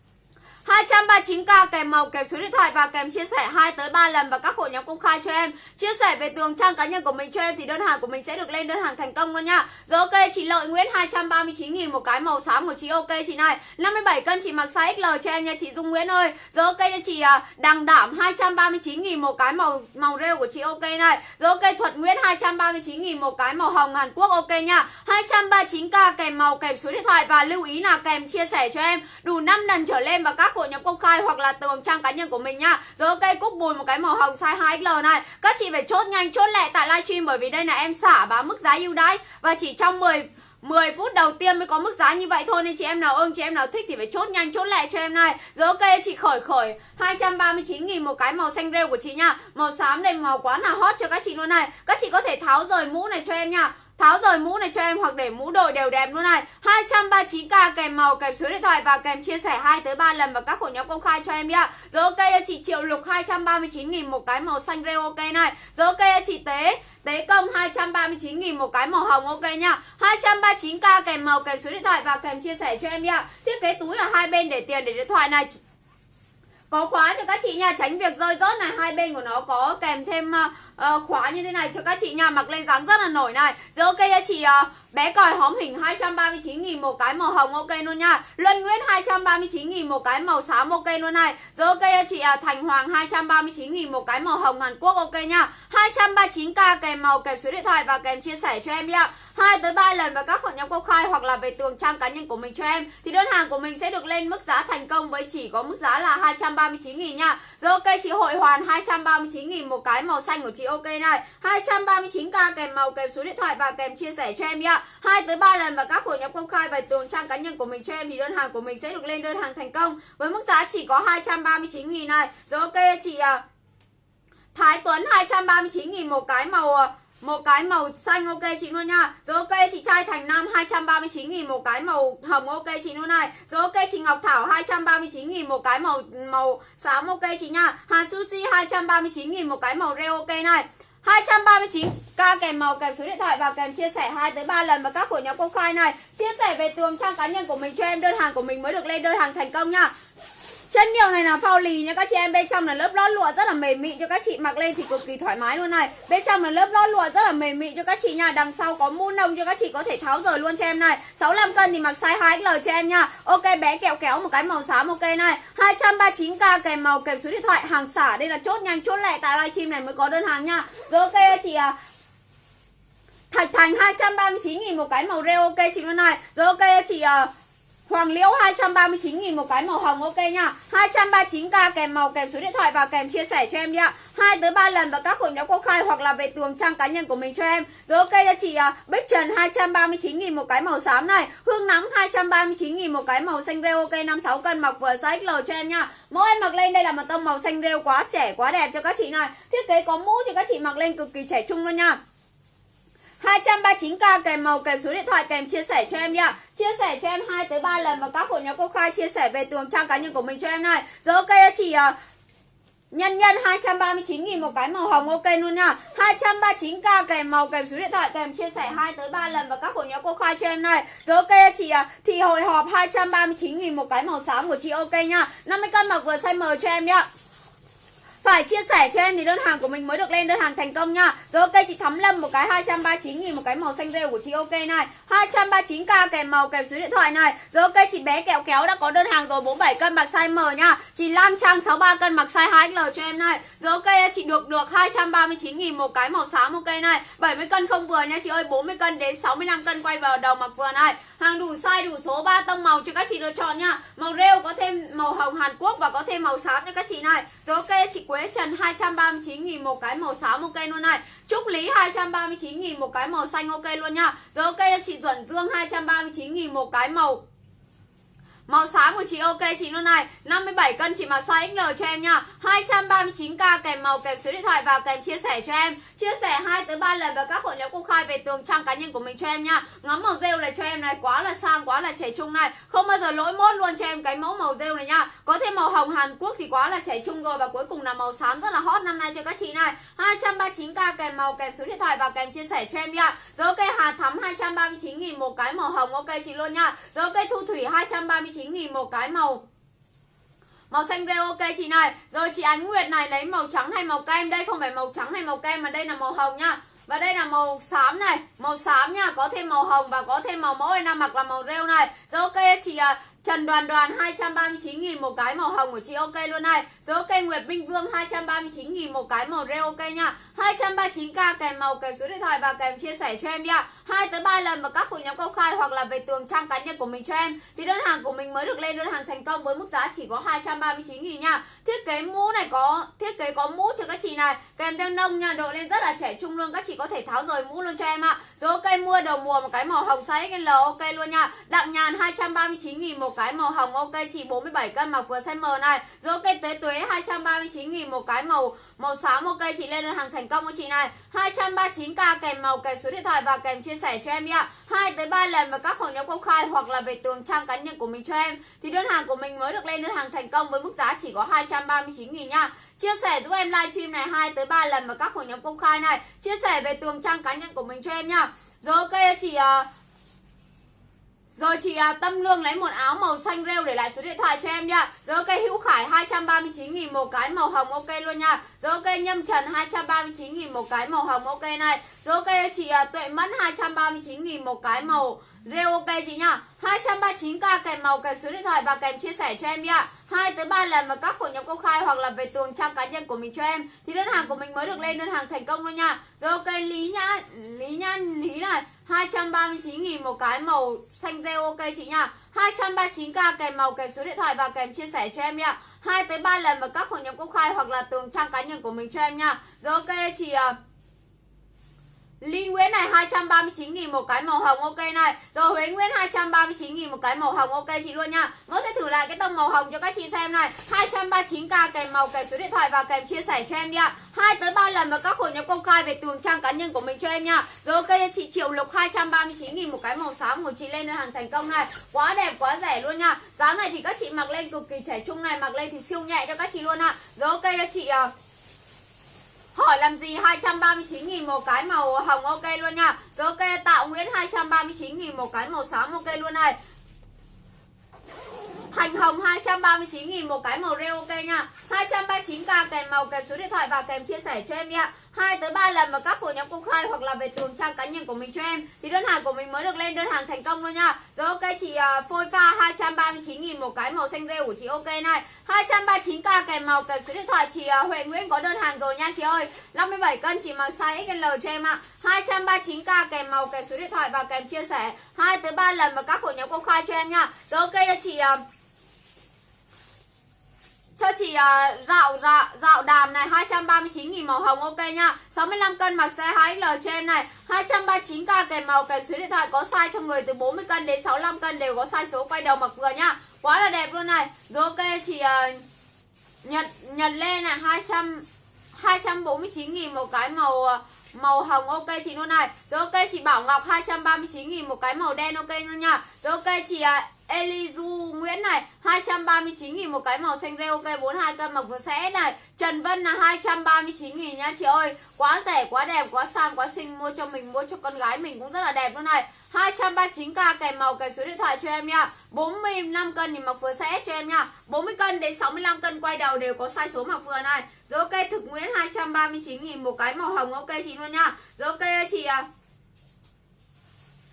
hai trăm ba mươi chín k kèm màu kèm số điện thoại và kèm chia sẻ hai tới ba lần vào các hội nhóm công khai cho em. Chia sẻ về tường trang cá nhân của mình cho em thì đơn hàng của mình sẽ được lên đơn hàng thành công luôn nha. Rồi ok, chị Lợi Nguyễn hai trăm ba mươi chín nghìn một cái màu xám của chị ok chị này. năm mươi bảy cân chị mặc size ích lờ cho em nha chị Dung Nguyễn ơi. Rồi ok cho chị Đằng Đảm hai trăm ba mươi chín nghìn một cái màu màu rêu của chị ok này. Rồi ok, Thuật Nguyễn hai trăm ba mươi chín nghìn một cái màu hồng Hàn Quốc ok nha. hai trăm ba mươi chín k kèm màu kèm số điện thoại và lưu ý là kèm chia sẻ cho em đủ năm lần trở lên vào các hội nhóm công khai hoặc là tường trang cá nhân của mình nha. Rồi ok, Cúc Bùi một cái màu hồng size hai ích lờ này. Các chị phải chốt nhanh chốt lẹ tại livestream bởi vì đây là em xả báo mức giá ưu đãi và chỉ trong mười phút đầu tiên mới có mức giá như vậy thôi, nên chị em nào ưng, chị em nào thích thì phải chốt nhanh chốt lẹ cho em này. Rồi ok, chị Khởi Khởi hai trăm ba mươi chín nghìn một cái màu xanh rêu của chị nha. Màu xám đây màu quá là hot cho các chị luôn này. Các chị có thể tháo rời mũ này cho em nha. Tháo rời mũ này cho em hoặc để mũ đội đều đẹp luôn này. hai trăm ba mươi chín k kèm màu kèm số điện thoại và kèm chia sẻ hai tới ba lần vào các hội nhóm công khai cho em đi ạ. Rồi ok chị Triệu Lục hai trăm ba mươi chín nghìn một cái màu xanh rêu ok này. Rồi ok chị Tế Tế Công hai trăm ba mươi chín nghìn một cái màu hồng ok nha. hai trăm ba mươi chín k kèm màu kèm số điện thoại và kèm chia sẻ cho em đi ạ. Thiết kế túi ở hai bên để tiền để điện thoại này. Có khóa cho các chị nha, tránh việc rơi rớt này. Hai bên của nó có kèm thêm uh, khóa như thế này cho các chị nha, mặc lên dáng rất là nổi này. Rồi ok chị uh, Bé Còi Hóm Hình hai trăm ba mươi chín nghìn một cái màu hồng ok luôn nha. Luân Nguyễn hai trăm ba mươi chín nghìn một cái màu xám ok luôn này. Rồi ok chị uh, Thành Hoàng hai trăm ba mươi chín nghìn một cái màu hồng Hàn Quốc ok nha. hai trăm ba mươi chín k kèm màu kèm số điện thoại và kèm chia sẻ cho em đi ạ. hai tới ba lần vào các hội nhóm công khai hoặc là về tường trang cá nhân của mình cho em thì đơn hàng của mình sẽ được lên mức giá thành công với chỉ có mức giá là hai trăm ba mươi chín nghìn nha. Rồi ok chị Hội Hoàn hai trăm ba mươi chín nghìn một cái màu xanh của chị ok này. hai trăm ba mươi chín k kèm màu kèm số điện thoại và kèm chia sẻ cho em đi ạ. hai tới ba lần vào các hội nhóm công khai về tường trang cá nhân của mình cho em thì đơn hàng của mình sẽ được lên đơn hàng thành công với mức giá chỉ có hai trăm ba mươi chín nghìn này. Rồi ok chị uh, Thái Tuấn hai trăm ba mươi chín nghìn một cái màu uh, một cái màu xanh ok chị luôn nha. Rồi ok chị Trai Thành Nam hai trăm ba mươi chín nghìn một cái màu hồng ok chị luôn này. Rồi ok chị Ngọc Thảo hai trăm ba mươi chín nghìn một cái màu màu xám ok chị nha. Hà Sushi hai trăm ba mươi chín nghìn một cái màu rêu ok này. hai trăm ba mươi chín k kèm màu kèm số điện thoại và kèm chia sẻ hai tới ba lần vào các hội nhóm công khai này. Chia sẻ về tường trang cá nhân của mình cho em, đơn hàng của mình mới được lên đơn hàng thành công nha. Chất liệu này là phao lì nha các chị em, bên trong là lớp lót lụa rất là mềm mịn cho các chị mặc lên thì cực kỳ thoải mái luôn này. Bên trong là lớp lót lụa rất là mềm mịn cho các chị nha. Đằng sau có mũ nông cho các chị có thể tháo rời luôn cho em này. sáu mươi lăm cân thì mặc size hai ích lờ cho em nha. Ok bé Kẹo Kéo một cái màu xám ok này. hai trăm ba mươi chín k kèm màu kèm số điện thoại, hàng xả đây là chốt nhanh chốt lẹ tại livestream này mới có đơn hàng nha. Rồi ok chị à Thạch Thành hai trăm ba mươi chín nghìn một cái màu rêu ok chị luôn này. Rồi ok chị uh, Hoàng Liễu hai trăm ba mươi chín nghìn một cái màu hồng ok nha. hai trăm ba mươi chín k kèm màu kèm số điện thoại và kèm chia sẻ cho em đi ạ. hai tới ba lần vào các hội nhóm công khai hoặc là về tường trang cá nhân của mình cho em. Rồi ok cho chị uh, Bích Trần hai trăm ba mươi chín nghìn một cái màu xám này. Hương Nắm hai trăm ba mươi chín nghìn một cái màu xanh rêu ok, năm mươi sáu cân mặc vừa size ích lờ cho em nha. Mỗi em mặc lên đây là một tông màu xanh rêu quá trẻ quá đẹp cho các chị này. Thiết kế có mũ cho các chị mặc lên cực kỳ trẻ trung luôn nha. hai trăm ba mươi chín k kèm màu kèm số điện thoại kèm chia sẻ cho em đi ạ. Chia sẻ cho em hai tới ba lần vào các hội nhóm công khai, chia sẻ về tường trang cá nhân của mình cho em này. Rồi ok chị uh, Nhân Nhân hai trăm ba mươi chín nghìn một cái màu hồng ok luôn nha. hai trăm ba mươi chín k kèm màu kèm số điện thoại kèm chia sẻ hai tới ba lần vào các hội nhóm công khai cho em này. Rồi ok chị uh, Thì Hồi Họp hai trăm ba mươi chín nghìn một cái màu xám của chị ok nha. năm mươi cân mặc vừa size M cho em đi ạ. Phải chia sẻ cho em thì đơn hàng của mình mới được lên đơn hàng thành công nha. Rồi ok chị Thắm Lâm một cái hai trăm ba mươi chín nghìn một cái màu xanh rêu của chị ok này. hai trăm ba mươi chín k kèm màu kèm số điện thoại này. Rồi ok chị Bé Kẹo Kéo đã có đơn hàng rồi, bốn mươi bảy cân mặc size M nha. Chị Lan Trang sáu mươi ba cân mặc size hai ích lờ cho em này. Rồi ok chị Được Được hai trăm ba mươi chín nghìn một cái màu xám ok này. bảy mươi cân không vừa nha chị ơi, bốn mươi cân đến sáu mươi lăm cân quay vào đầu mặc vừa này. Hàng đủ size đủ số ba tông màu cho các chị lựa chọn nha. Màu rêu có thêm màu hồng Hàn Quốc và có thêm màu xám cho các chị này. Rồi ok chị Quế Trần hai trăm ba mươi chín nghìn một cái màu xám ok luôn này. Trúc Lý hai trăm ba mươi chín nghìn một cái màu xanh ok luôn nha. Rồi ok chị Duẩn Dương hai trăm ba mươi chín nghìn một cái màu màu xám của chị ok chị luôn này. Năm mươi bảy cân chị mặc size ích lờ cho em nha. Hai trăm ba mươi chín k kèm màu kèm số điện thoại và kèm chia sẻ cho em. Chia sẻ hai tới ba lần vào các hội nhóm công khai về tường trang cá nhân của mình cho em nha. Ngắm màu rêu này cho em này, quá là sang, quá là trẻ trung này. Không bao giờ lỗi mốt luôn cho em cái mẫu màu rêu này nha. Có thêm màu hồng Hàn Quốc thì quá là trẻ trung rồi. Và cuối cùng là màu xám rất là hot năm nay cho các chị này. Hai trăm ba mươi chín k kèm màu kèm số điện thoại và kèm chia sẻ cho em nha. Rồi ok Hà Thắm hai trăm ba mươi chín nghìn một cái màu hồng ok chị luôn nha. Rồi ok Thu Thủy hai trăm ba mươi chín nghìn một cái màu màu xanh rêu ok chị này. Rồi chị Ánh Nguyệt này lấy màu trắng hay màu kem. Đây không phải màu trắng hay màu kem mà đây là màu hồng nha. Và đây là màu xám này, màu xám nha, có thêm màu hồng và có thêm màu mẫu em đang mặc là màu rêu này. Rồi ok chị uh, Trần Đoàn Đoàn hai trăm ba mươi chín nghìn một cái màu hồng của chị ok luôn này. Rồi ok Nguyệt Minh Vương hai trăm ba mươi chín nghìn một cái màu rêu ok nha. Hai trăm ba mươi chín k kèm màu kèm số điện thoại và kèm chia sẻ cho em đi ạ. hai tới ba lần vào các hội nhóm công khai hoặc là về tường trang cá nhân của mình cho em. Thì đơn hàng của mình mới được lên đơn hàng thành công với mức giá chỉ có hai trăm ba mươi chín nghìn nha. Thiết kế mũ này có thiết kế có mũ cho các chị này, kèm theo nông nha, độ lên rất là trẻ trung luôn, các chị có thể tháo rời mũ luôn cho em ạ. Rồi ok mua đầu mùa một cái màu hồng size ích lờ ok luôn nha. Đặng Nhàn hai trăm ba mươi chín nghìn một cái màu hồng ok chị, bốn mươi bảy cân mặc vừa size M này. Rồi ok Tuế Tuế hai trăm ba mươi chín nghìn một cái màu màu xám ok chị, lên đơn hàng thành công của chị này. Hai trăm ba mươi chín k kèm màu kèm số điện thoại và kèm chia sẻ cho em đi ạ. hai tới ba lần vào các hội nhóm công khai hoặc là về tường trang cá nhân của mình cho em. Thì đơn hàng của mình mới được lên đơn hàng thành công với mức giá chỉ có hai trăm ba mươi chín nghìn nha. Chia sẻ giúp em livestream này hai tới ba lần vào các hội nhóm công khai này, chia sẻ về tường trang cá nhân của mình cho em nha. Rồi ok chị uh, Rồi chị uh, Tâm Lương lấy một áo màu xanh rêu để lại số điện thoại cho em nha. Rồi ok Hữu Khải hai trăm ba mươi chín nghìn một cái màu hồng ok luôn nha. Rồi ok Nhâm Trần hai trăm ba mươi chín nghìn một cái màu hồng ok này. Rồi ok chị uh, Tuệ Mẫn hai trăm ba mươi chín nghìn một cái màu rêu ok chị nha. Hai trăm ba mươi chín k kèm màu kèm số điện thoại và kèm chia sẻ cho em đi ạ. hai tới ba lần vào các hội nhóm công khai hoặc là về tường trang cá nhân của mình cho em. Thì đơn hàng của mình mới được lên đơn hàng thành công luôn nha. Rồi ok Lý Nhã Lý Nhã Lý này hai trăm ba mươi chín nghìn một cái màu xanh rêu ok chị nha. Hai trăm ba mươi chín k kèm màu kèm số điện thoại và kèm chia sẻ cho em đi ạ. hai tới ba lần vào các hội nhóm công khai hoặc là tường trang cá nhân của mình cho em nha. Rồi ok chị uh, Ly Nguyễn này hai trăm ba mươi chín nghìn một cái màu hồng ok này. Rồi Huế Nguyễn hai trăm ba mươi chín nghìn một cái màu hồng ok chị luôn nha. Mẫu sẽ thử lại cái tông màu hồng cho các chị xem này. Hai trăm ba mươi chín k kèm màu kèm số điện thoại và kèm chia sẻ cho em đi ạ. hai tới ba lần vào các hội nhóm công khai về tường trang cá nhân của mình cho em nha. Rồi ok chị Triệu Lục hai trăm ba mươi chín nghìn một cái màu xám của chị, lên đơn hàng thành công này. Quá đẹp quá rẻ luôn nha. Giá này thì các chị mặc lên cực kỳ trẻ trung này, mặc lên thì siêu nhẹ cho các chị luôn ạ. Rồi ok chị uh, hỏi làm gì hai trăm ba mươi chín nghìn một cái màu hồng ok luôn nha. Rồi ok Tạo Nguyễn hai trăm ba mươi chín nghìn một cái màu xám ok luôn này. Thành Hồng hai trăm ba mươi chín nghìn một cái màu rêu ok nha. Hai trăm ba mươi chín k kèm màu kèm số điện thoại và kèm chia sẻ cho em đi ạ. hai tới ba lần vào các hội nhóm công khai hoặc là về tường trang cá nhân của mình cho em. Thì đơn hàng của mình mới được lên đơn hàng thành công luôn nha. Rồi ok chị uh, Phôi Pha hai trăm ba mươi chín nghìn một cái màu xanh rêu của chị ok này. Hai trăm ba mươi chín k kèm màu kèm số điện thoại. Chị uh, Huệ Nguyễn có đơn hàng rồi nha chị ơi. năm mươi bảy cân chị mặc size ích lờ cho em ạ. Hai trăm ba mươi chín k kèm màu kèm số điện thoại và kèm chia sẻ hai tới ba lần vào các hội nhóm công khai cho em nha. Rồi ok chị uh, cho chị uh, dạo, dạo dạo đàm này hai trăm ba mươi chín nghìn màu hồng ok nha. Sáu mươi lăm cân mặc size hai ích lờ cho em này. Hai trăm ba mươi chín k kèm màu kèm số điện thoại, có size cho người từ bốn mươi cân đến sáu mươi lăm cân đều có size số quay đầu mặc vừa nhá. Quá là đẹp luôn này. Rồi ok chị uh, Nhật Nhật Lê này hai trăm bốn mươi chín nghìn một cái màu uh, màu hồng ok chị luôn này. Rồi ok chị Bảo Ngọc hai trăm ba mươi chín nghìn một cái màu đen ok luôn nha. Rồi ok chị uh, Elizu Nguyễn này hai trăm ba mươi chín nghìn một cái màu xanh rêu ok, bốn mươi hai cân mặc vừa sẽ này. Trần Vân là hai trăm ba mươi chín nghìn nha chị ơi. Quá rẻ, quá đẹp, quá sang, quá xinh, mua cho mình, mua cho con gái mình cũng rất là đẹp luôn này. Hai trăm ba mươi chín k kèm màu kèm số điện thoại cho em nha. Bốn mươi lăm cân thì mặc vừa sẽ cho em nha. Bốn mươi cân đến sáu mươi lăm cân quay đầu đều có size số mặc vừa này. Rồi ok Thực Nguyễn hai trăm ba mươi chín nghìn một cái màu hồng ok chị luôn nha. Rồi ok chị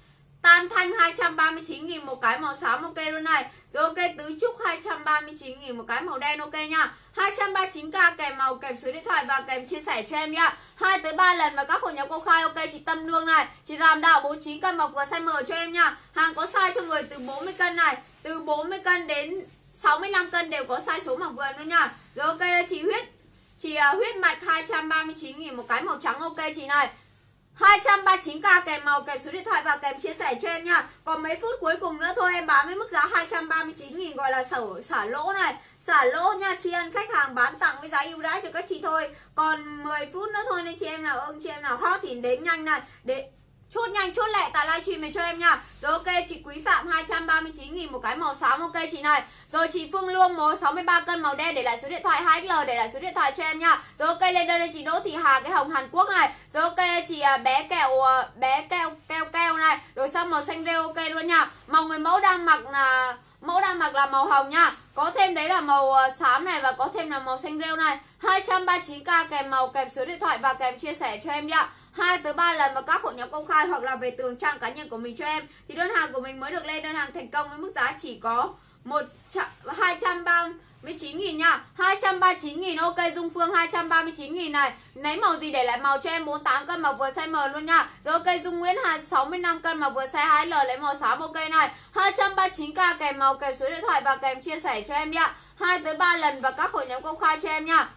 Tam Thanh hai trăm ba mươi chín nghìn một cái màu xám ok luôn này. Rồi ok, Tứ Trúc hai trăm ba mươi chín nghìn một cái màu đen ok nha. hai trăm ba mươi chín k kèm màu, kèm số điện thoại và kèm chia sẻ cho em nhá. hai tới ba lần và các hội nhóm công khai ok. Chị Tâm Nương này, chị làm đạo bốn mươi chín cân bọc vừa size M cho em nha. Hàng có size cho người từ bốn mươi cân này, từ bốn mươi cân đến sáu mươi lăm cân đều có size số mặc vườn luôn nha. Rồi ok, chị Huyết, chị uh, Huyết Mạch hai trăm ba mươi chín nghìn một cái màu trắng ok chị này. hai trăm ba mươi chín k kèm màu, kèm số điện thoại và kèm chia sẻ cho em nha. Còn mấy phút cuối cùng nữa thôi em bán với mức giá hai trăm ba mươi chín nghìn, gọi là sở xả lỗ này, xả lỗ nha, tri ân khách hàng bán tặng với giá ưu đãi cho các chị thôi. Còn mười phút nữa thôi nên chị em nào ưng, chị em nào hot thì đến nhanh này, để chốt nhanh chốt lẹ tại livestream này cho em nha. Rồi ok, chị Quý Phạm hai trăm ba mươi chín nghìn một cái màu xám ok chị này. Rồi chị Phương Luông màu sáu mươi ba cân màu đen, để lại số điện thoại hai X L, để lại số điện thoại cho em nha. Rồi ok, lên đơn đây chị Đỗ Thị Hà cái hồng Hàn Quốc này. Rồi ok, chị bé kẹo bé keo keo keo này, rồi xong màu xanh rêu ok luôn nha. Màu người mẫu đang mặc là mẫu đang mặc là màu hồng nha. Có thêm đấy là màu xám này và có thêm là màu xanh rêu này. hai trăm ba mươi chín k kèm màu, kèm số điện thoại và kèm chia sẻ cho em nha. hai tới ba lần vào các hội nhóm công khai hoặc là về tường trang cá nhân của mình cho em thì đơn hàng của mình mới được lên đơn hàng thành công với mức giá chỉ có hai trăm ba mươi chín nghìn nha. hai trăm ba mươi chín nghìn ok. Dung Phương hai trăm ba mươi chín nghìn này. Lấy màu gì để lại màu cho em, bốn mươi tám cân màu vừa size M luôn nha. Rồi ok, Dung Nguyễn sáu mươi lăm cân màu vừa size hai L, lấy màu xám ok này. hai trăm ba mươi chín k kèm màu, kèm số điện thoại và kèm chia sẻ cho em nha. hai tới ba lần vào các hội nhóm công khai cho em nha.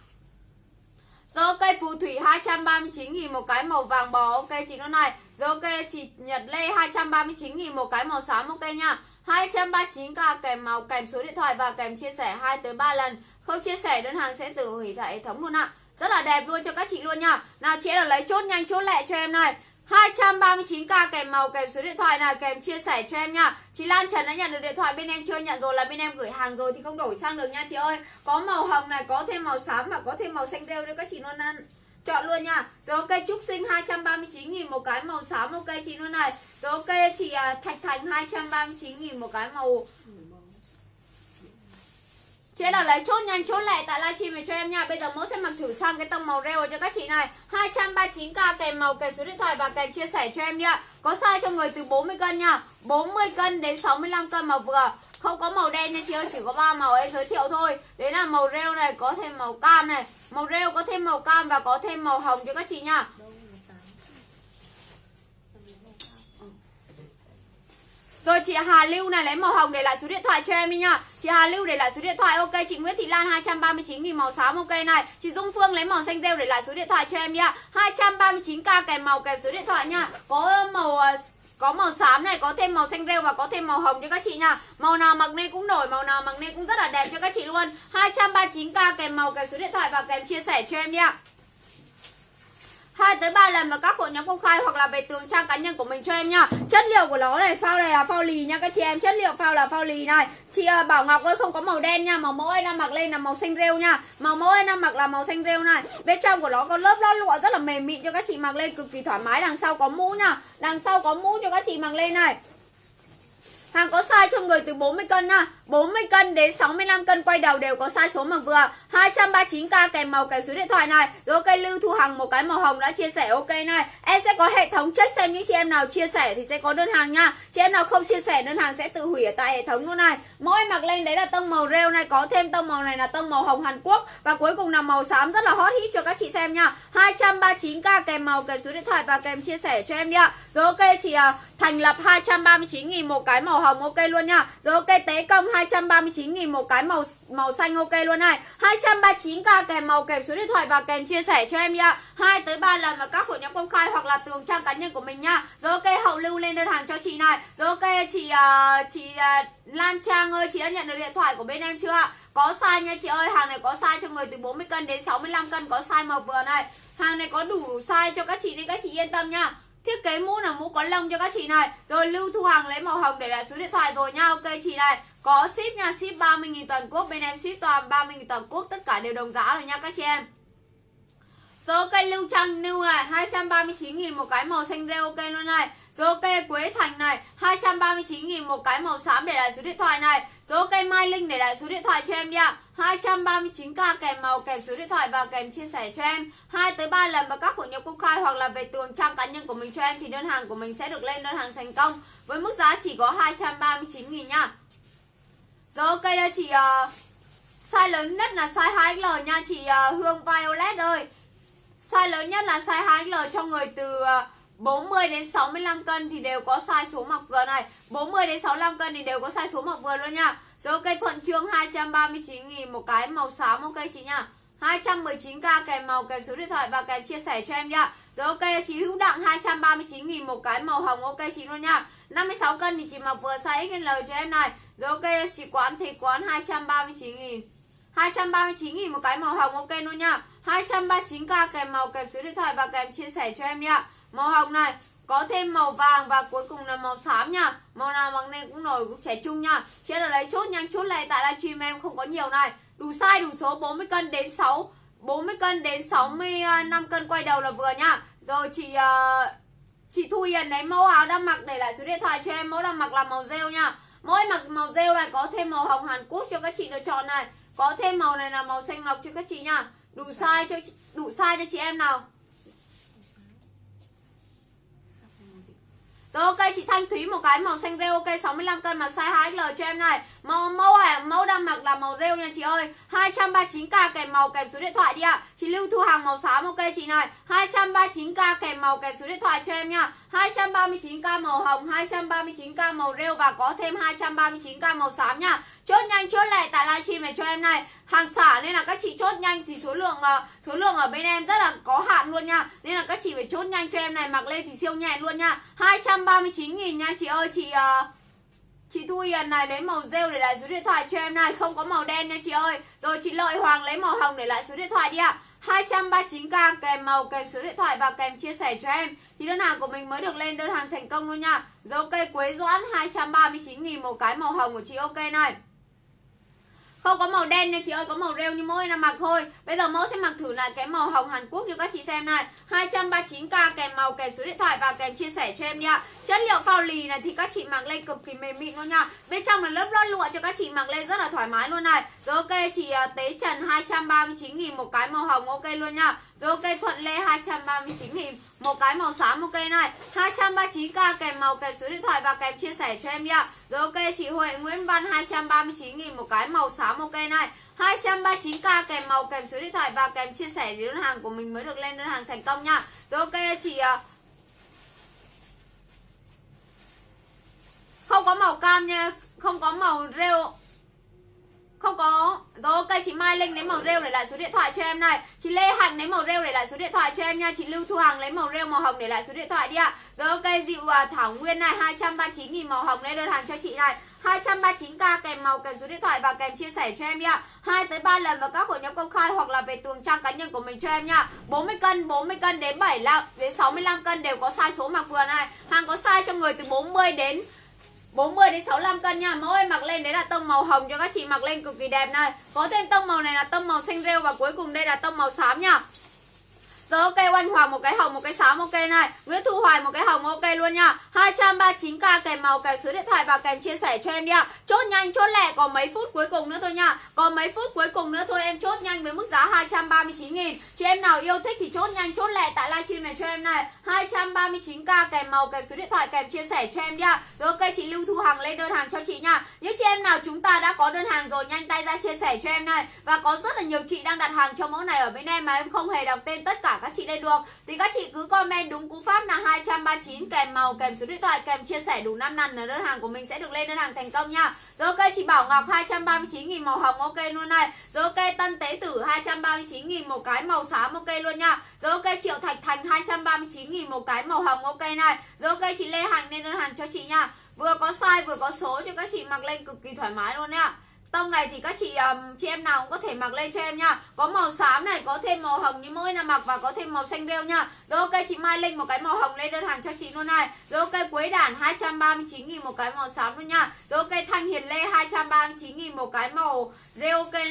Rồi ok, Phù Thủy hai trăm ba mươi chín nghìn một cái màu vàng bò ok chị luôn này. Rồi ok, chị Nhật Lê hai trăm ba mươi chín nghìn một cái màu xám ok nha. hai trăm ba mươi chín k kèm màu, kèm số điện thoại và kèm chia sẻ hai tới ba lần. Không chia sẻ đơn hàng sẽ tự hủy tại hệ thống luôn ạ. Rất là đẹp luôn cho các chị luôn nha. Nào chị là lấy chốt nhanh chốt lẹ cho em này. hai trăm ba mươi chín k kèm màu, kèm số điện thoại này, kèm chia sẻ cho em nha. Chị Lan Trần đã nhận được điện thoại bên em chưa? Nhận rồi là bên em gửi hàng rồi thì không đổi sang được nha chị ơi. Có màu hồng này, có thêm màu xám và có thêm màu xanh rêu để các chị luôn ăn chọn luôn nha. Rồi ok, Trúc Sinh hai trăm ba mươi chín nghìn một cái màu xám ok chị luôn này. Rồi ok, chị Thạch Thành hai trăm ba mươi chín nghìn một cái màu. Chị nào lấy chốt nhanh chốt lẹ tại livestream này cho em nha. Bây giờ mẫu sẽ mặc thử sang cái tông màu rêu cho các chị này. hai trăm ba mươi chín k kèm màu, kèm số điện thoại và kèm chia sẻ cho em nha. Có size cho người từ bốn mươi cân nha, bốn mươi cân đến sáu mươi lăm cân màu vừa. Không có màu đen nha chị ơi, chỉ có ba màu em giới thiệu thôi. Đấy là màu rêu này, có thêm màu cam này, màu rêu có thêm màu cam và có thêm màu hồng cho các chị nha. Rồi chị Hà Lưu này lấy màu hồng, để lại số điện thoại cho em đi nha. Chị Hà Lưu để lại số điện thoại ok. Chị Nguyễn Thị Lan hai trăm ba mươi chín nghìn màu xám ok này. Chị Dung Phương lấy màu xanh rêu, để lại số điện thoại cho em nha. hai trăm ba mươi chín k kèm màu, kèm số điện thoại nha. Có màu có màu xám này, có thêm màu xanh rêu và có thêm màu hồng cho các chị nha. Màu nào mặc nên cũng nổi, màu nào mặc nên cũng rất là đẹp cho các chị luôn. hai trăm ba mươi chín k kèm màu, kèm số điện thoại và kèm chia sẻ cho em nha. hai tới ba lần vào các hội nhóm công khai hoặc là về tường trang cá nhân của mình cho em nha. Chất liệu của nó này, phao này là phao lì nha các chị em. Chất liệu phao là phao lì này. Chị Bảo Ngọc ơi, không có màu đen nha. Màu mẫu em đang mặc lên là màu xanh rêu nha. Màu mẫu em đang mặc là màu xanh rêu này. Bên trong của nó có lớp lót lụa rất là mềm mịn cho các chị mặc lên cực kỳ thoải mái. Đằng sau có mũ nha. Đằng sau có mũ cho các chị mặc lên này. Hàng có size cho người từ bốn mươi cân nha, bốn mươi cân đến sáu mươi lăm cân quay đầu đều có size số mặc vừa. hai trăm ba mươi chín k kèm màu, kèm số điện thoại này. Rồi ok, Lưu Thu Hằng một cái màu hồng đã chia sẻ ok này. Em sẽ có hệ thống check xem những chị em nào chia sẻ thì sẽ có đơn hàng nha. Chị em nào không chia sẻ đơn hàng sẽ tự hủy ở tại hệ thống luôn này. Mỗi mặc lên đấy là tông màu rêu này, có thêm tông màu này là tông màu hồng Hàn Quốc và cuối cùng là màu xám rất là hot hit cho các chị xem nha. hai trăm ba mươi chín k kèm màu, kèm số điện thoại và kèm chia sẻ cho em nha. Rồi ok, chị uh, Thành Lập hai trăm ba mươi chín nghìn một cái màu hồng ok luôn nha. Rồi ok, Tế Công hai trăm ba mươi chín nghìn một cái màu màu xanh ok luôn này. hai trăm ba mươi chín k kèm màu, kèm số điện thoại và kèm chia sẻ cho em nha. hai tới ba lần vào các hội nhóm công khai hoặc là tường trang cá nhân của mình nha. Rồi ok, Hậu Lưu lên đơn hàng cho chị này. Rồi ok, chị uh, chị uh, Lan Trang ơi, chị đã nhận được điện thoại của bên em chưa ạ? Có size nha chị ơi, hàng này có size cho người từ bốn mươi cân đến sáu mươi lăm cân, có size màu vừa này. Hàng này có đủ size cho các chị nên các chị yên tâm nha. Thiết kế mũ là mũ có lông cho các chị này. Rồi Lưu Thu Hằng lấy màu hồng để lại số điện thoại rồi nha. Ok chị này, có ship nha, ship ba mươi nghìn toàn quốc. Bên em ship toàn ba mươi nghìn toàn quốc, tất cả đều đồng giá rồi nha các chị em. Rồi ok, Lưu Trang Lưu này hai trăm ba mươi chín nghìn một cái màu xanh rêu ok luôn này. Rồi ok Quế Thành này, hai trăm ba mươi chín nghìn một cái màu xám để lại số điện thoại này. Rồi ok Mai Linh để lại số điện thoại cho em đi ạ. hai trăm ba mươi chín k kèm màu, kèm số điện thoại và kèm chia sẻ cho em. hai tới ba lần vào các hội nhập công khai hoặc là về tường trang cá nhân của mình cho em thì đơn hàng của mình sẽ được lên đơn hàng thành công với mức giá chỉ có hai trăm ba mươi chín nghìn nha. Rồi ok chị uh, size lớn nhất là size hai X L nha chị uh, Hương Violet ơi. Size lớn nhất là size hai X L cho người từ uh, bốn mươi đến sáu mươi lăm cân thì đều có size số mặc vừa này. bốn mươi đến sáu mươi lăm cân thì đều có size số mặc vừa luôn nha. Rồi ok Thuận Trương hai trăm ba mươi chín nghìn một cái màu xám ok chị nha. hai trăm mười chín k kèm màu, kèm số điện thoại và kèm chia sẻ cho em nha. Rồi ok chị Hữu Đặng hai trăm ba mươi chín nghìn một cái màu hồng ok chị luôn nha. năm mươi sáu cân thì chị mặc vừa size ích lờ cho em này. Rồi ok chị Quán thì Quán hai trăm ba mươi chín nghìn. hai trăm ba mươi chín nghìn một cái màu hồng ok luôn nha. hai trăm ba mươi chín k kèm màu, kèm số điện thoại và kèm chia sẻ cho em nha. Màu hồng này có thêm màu vàng và cuối cùng là màu xám nha. Màu nào mặc nên cũng nổi cũng trẻ trung nha. Chị đã lấy chốt nhanh chốt này tại livestream em không có nhiều này. Đủ size đủ số bốn mươi cân đến sáu bốn mươi cân đến sáu mươi lăm cân quay đầu là vừa nha. Rồi chị uh, chị Thu Hiền lấy mẫu áo đang mặc để lại số điện thoại cho em. Mẫu đang mặc là màu rêu nha. Mỗi mặc màu rêu này có thêm màu hồng Hàn Quốc cho các chị lựa chọn này. Có thêm màu này là màu xanh ngọc cho các chị nha. Đủ size cho đủ size cho chị em nào. Rồi ok chị Thanh Thúy một cái màu xanh rêu ok sáu mươi lăm cân mặc size hai X L cho em này. Màu mẫu mẫu đang mặc là màu rêu nha chị ơi. hai trăm ba mươi chín k kèm màu, kèm số điện thoại đi ạ. Chị Lưu Thu Hằng màu xám ok chị này. hai trăm ba mươi chín k kèm màu, kèm số điện thoại cho em nha. hai trăm ba mươi chín k màu hồng, hai trăm ba mươi chín k màu rêu và có thêm hai trăm ba mươi chín k màu xám nha. Chốt nhanh chốt lẹ tại livestream này cho em này. Hàng xả nên là các chị chốt nhanh thì số lượng số lượng ở bên em rất là có hạn luôn nha. Nên là các chị phải chốt nhanh cho em này, mặc lên thì siêu nhẹ luôn nha. hai trăm ba mươi chín nghìn nha chị ơi. Chị uh, chị Thu Hiền này lấy màu rêu để lại số điện thoại cho em này, không có màu đen nha chị ơi. Rồi chị Lợi Hoàng lấy màu hồng để lại số điện thoại đi ạ. hai trăm ba mươi chín k kèm màu, kèm số điện thoại và kèm chia sẻ cho em thì đơn hàng của mình mới được lên đơn hàng thành công luôn nha. Rồi ok Quế Doãn hai trăm ba mươi chín nghìn một cái màu hồng của chị ok này. Không có màu đen nha chị ơi, có màu rêu như mỗi là mặc thôi. Bây giờ mẫu sẽ mặc thử lại cái màu hồng Hàn Quốc cho các chị xem này. hai trăm ba mươi chín k kèm màu, kèm số điện thoại và kèm chia sẻ cho em nha. Chất liệu phao lì này thì các chị mặc lên cực kỳ mềm mịn luôn nha. Bên trong là lớp lót lụa cho các chị mặc lên rất là thoải mái luôn này. Rồi ok chị Tế Trần hai trăm ba mươi chín nghìn một cái màu hồng ok luôn nha. Rồi ok Thuận Lê hai trăm ba mươi chín nghìn một cái màu xám ok này. hai trăm ba mươi chín k kèm màu, kèm số điện thoại và kèm chia sẻ cho em nha. Rồi ok chị Huệ Nguyễn Văn hai trăm ba mươi chín nghìn một cái màu xám ok này. hai trăm ba mươi chín k kèm màu, kèm số điện thoại và kèm chia sẻ để đơn hàng của mình mới được lên đơn hàng thành công nha. Rồi ok chị không có màu cam nha, không có màu rêu. Không có. Rồi ok chị Mai Linh lấy màu rêu để lại số điện thoại cho em này. Chị Lê Hạnh lấy màu rêu để lại số điện thoại cho em nha. Chị Lưu Thu Hằng lấy màu rêu màu hồng để lại số điện thoại đi ạ. Rồi ok Dịu Thảo Nguyên này hai trăm ba mươi chín nghìn màu hồng lên đơn hàng cho chị này. hai trăm ba mươi chín k kèm màu, kèm số điện thoại và kèm chia sẻ cho em đi ạ. hai tới ba lần vào các hội nhóm công khai hoặc là về tường trang cá nhân của mình cho em nha. bốn mươi cân, bốn mươi cân đến bảy đến sáu mươi lăm cân đều có size số mặc vừa này. Hàng có size cho người từ bốn mươi đến bốn mươi đến sáu mươi lăm cân nha. Mẫu em mặc lên đấy là tông màu hồng cho các chị mặc lên cực kỳ đẹp này. Có thêm tông màu này là tông màu xanh rêu và cuối cùng đây là tông màu xám nha. Rồi ok Oanh Hoàng một cái hồng một cái xám ok này. Nguyễn Thu Hoài một cái hồng ok luôn nha. hai trăm ba mươi chín k kèm màu, kèm số điện thoại và kèm chia sẻ cho em đi ạ. Chốt nhanh chốt lẹ, có mấy phút cuối cùng nữa thôi nha. Có mấy phút cuối cùng nữa thôi, em chốt nhanh với mức giá hai trăm ba mươi chín nghìn. Chị em nào yêu thích thì chốt nhanh chốt lẹ tại livestream này cho em này. hai trăm ba mươi chín k kèm màu, kèm số điện thoại kèm chia sẻ cho em đi ạ. Rồi ok chị Lưu Thu Hằng lên đơn hàng cho chị nha. Những chị em nào chúng ta đã có đơn hàng rồi nhanh tay ra chia sẻ cho em này. Và có rất là nhiều chị đang đặt hàng cho mẫu này ở bên em mà em không hề đọc tên tất cả các chị đây được. Thì các chị cứ comment đúng cú pháp là hai trăm ba mươi chín kèm màu, kèm số điện thoại, kèm chia sẻ đủ năm lần là đơn hàng của mình sẽ được lên đơn hàng thành công nha. Rồi ok chị Bảo Ngọc hai trăm ba mươi chín nghìn màu hồng ok luôn này. Rồi ok Tân Tế Tử hai trăm ba mươi chín nghìn một cái màu xám ok luôn nha. Rồi ok Triệu Thạch Thành hai trăm ba mươi chín nghìn một cái màu hồng ok này. Rồi ok chị Lê Hạnh lên đơn hàng cho chị nha. Vừa có size vừa có số cho các chị mặc lên cực kỳ thoải mái luôn nha. Tông này thì các chị um, chị em nào cũng có thể mặc lên cho em nha. Có màu xám này, có thêm màu hồng như mỗi là mặc và có thêm màu xanh rêu nha. Rồi ok chị Mai Linh một cái màu hồng lên đơn hàng cho chị luôn này. Rồi ok Quế Đản hai trăm ba mươi chín nghìn một cái màu xám luôn nha. Rồi ok Thanh Hiền Lê hai trăm ba mươi chín nghìn một cái màu rêu ok này.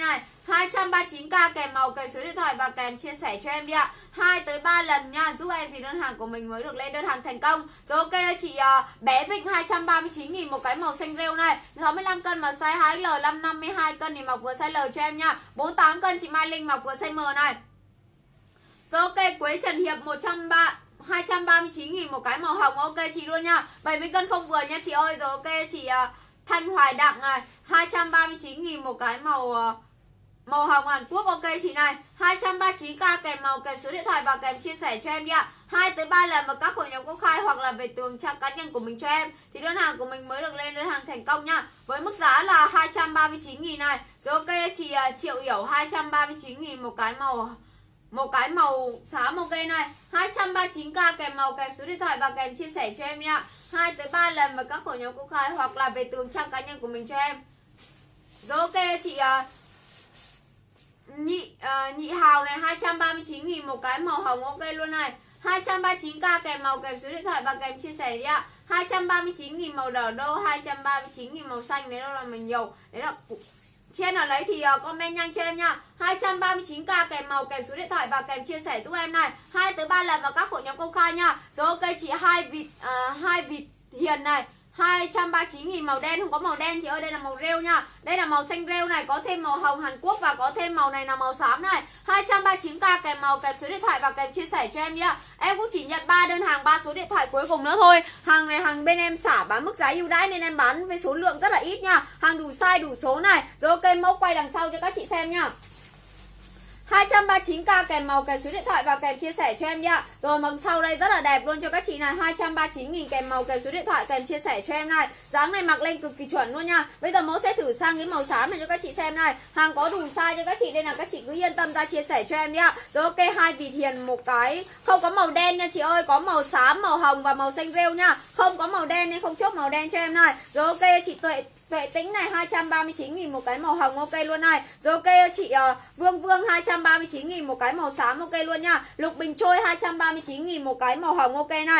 hai trăm ba mươi chín k kèm màu kèm số điện thoại và kèm chia sẻ cho em đi ạ. hai tới ba lần nha, giúp em thì đơn hàng của mình mới được lên đơn hàng thành công. Rồi ok chị uh, bé Vịnh hai trăm ba mươi chín nghìn một cái màu xanh rêu này, sáu mươi lăm cân mà size hai L, năm năm mươi hai cân thì mặc vừa size L cho em nha. bốn mươi tám cân chị Mai Linh mặc vừa size M này. Rồi ok Quế Trần Hiệp một trăm ba mươi hai trăm ba mươi chín nghìn một cái màu hồng, ok chị luôn nha. bảy mươi cân không vừa nha chị ơi. Rồi ok chị uh, Thanh Hoài Đặng này, hai trăm ba mươi chín nghìn một cái màu uh, màu hồng Hàn Quốc, ok chị này. hai trăm ba mươi chín k kèm màu kèm số điện thoại và kèm chia sẻ cho em đi ạ. hai tới ba lần vào các hội nhóm công khai hoặc là về tường trang cá nhân của mình cho em thì đơn hàng của mình mới được lên đơn hàng thành công nha. Với mức giá là hai trăm ba mươi chín nghìn này. Rồi ok chị uh, Triệu Yểu hai trăm ba mươi chín nghìn một cái màu một cái màu xám, ok này. hai trăm ba mươi chín k kèm màu kèm số điện thoại và kèm chia sẻ cho em nha. hai tới ba lần vào các hội nhóm công khai hoặc là về tường trang cá nhân của mình cho em. Rồi ok chị uh, Nhị uh, Nhị Hào này, hai trăm ba mươi chín nghìn một cái màu hồng, ok luôn này. hai trăm ba mươi chín k kèm màu kèm số điện thoại và kèm chia sẻ đi ạ. hai trăm ba mươi chín nghìn màu đỏ đô, hai trăm ba mươi chín nghìn màu xanh, đấy đâu là mình nhiều. Đấy là trên ở lấy thì uh, comment nhanh cho em nha. hai trăm ba mươi chín k kèm màu kèm số điện thoại và kèm chia sẻ giúp em này. hai tới ba lần vào các hội nhóm công khai nha. Rồi ok chị hai vịt uh, hai vịt Hiền này, hai trăm ba mươi chín nghìn màu đen, không có màu đen chị ơi, đây là màu rêu nha. Đây là màu xanh rêu này, có thêm màu hồng Hàn Quốc và có thêm màu này là màu xám này. hai trăm ba mươi chín k kèm màu kèm số điện thoại và kèm chia sẻ cho em nhá. Em cũng chỉ nhận ba đơn hàng, ba số điện thoại cuối cùng nữa thôi. Hàng này hàng bên em xả bán mức giá ưu đãi nên em bán với số lượng rất là ít nha. Hàng đủ size đủ số này. Rồi ok mẫu quay đằng sau cho các chị xem nhá. hai trăm ba mươi chín k kèm màu kèm số điện thoại và kèm chia sẻ cho em nhá. Rồi màu sau đây rất là đẹp luôn cho các chị này, hai trăm ba mươi chín nghìn kèm màu kèm số điện thoại kèm chia sẻ cho em này. Dáng này mặc lên cực kỳ chuẩn luôn nha. Bây giờ mẫu sẽ thử sang cái màu xám này cho các chị xem này. Hàng có đủ size cho các chị nên là các chị cứ yên tâm ra chia sẻ cho em nhá. Rồi ok hai vịt Hiền một cái, không có màu đen nha chị ơi, có màu xám, màu hồng và màu xanh rêu nha. Không có màu đen nên không chốt màu đen cho em này. Rồi ok chị Tuệ Tuệ Tĩnh này, hai trăm ba mươi chín nghìn một cái màu hồng, ok luôn này. Rồi ok chị uh, Vương Vương hai trăm ba mươi chín nghìn một cái màu xám, ok luôn nha. Lục Bình Trôi hai trăm ba mươi chín nghìn một cái màu hồng, ok này.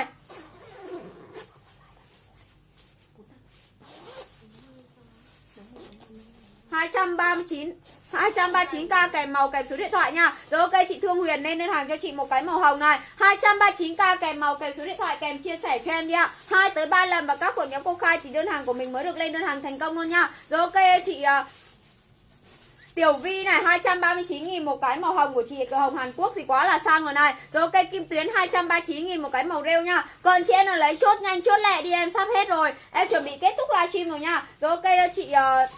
hai trăm ba mươi chín hai trăm ba mươi chín k kèm màu kèm số điện thoại nha. Rồi ok chị Thương Huyền lên đơn hàng cho chị một cái màu hồng này, hai trăm ba mươi chín k kèm màu kèm số điện thoại kèm chia sẻ cho em đi ạ. hai tới ba lần vào các hội nhóm công khai thì đơn hàng của mình mới được lên đơn hàng thành công luôn nha. Rồi ok chị uh, Tiểu Vi này, hai trăm ba mươi chín nghìn một cái màu hồng của chị, cửa hồng Hàn Quốc thì quá là sang rồi này. Rồi ok Kim Tuyến hai trăm ba mươi chín nghìn một cái màu rêu nha. Còn chị em nào lấy chốt nhanh chốt lẹ đi, em sắp hết rồi, em chuẩn bị kết thúc livestream rồi nha. Rồi ok chị uh,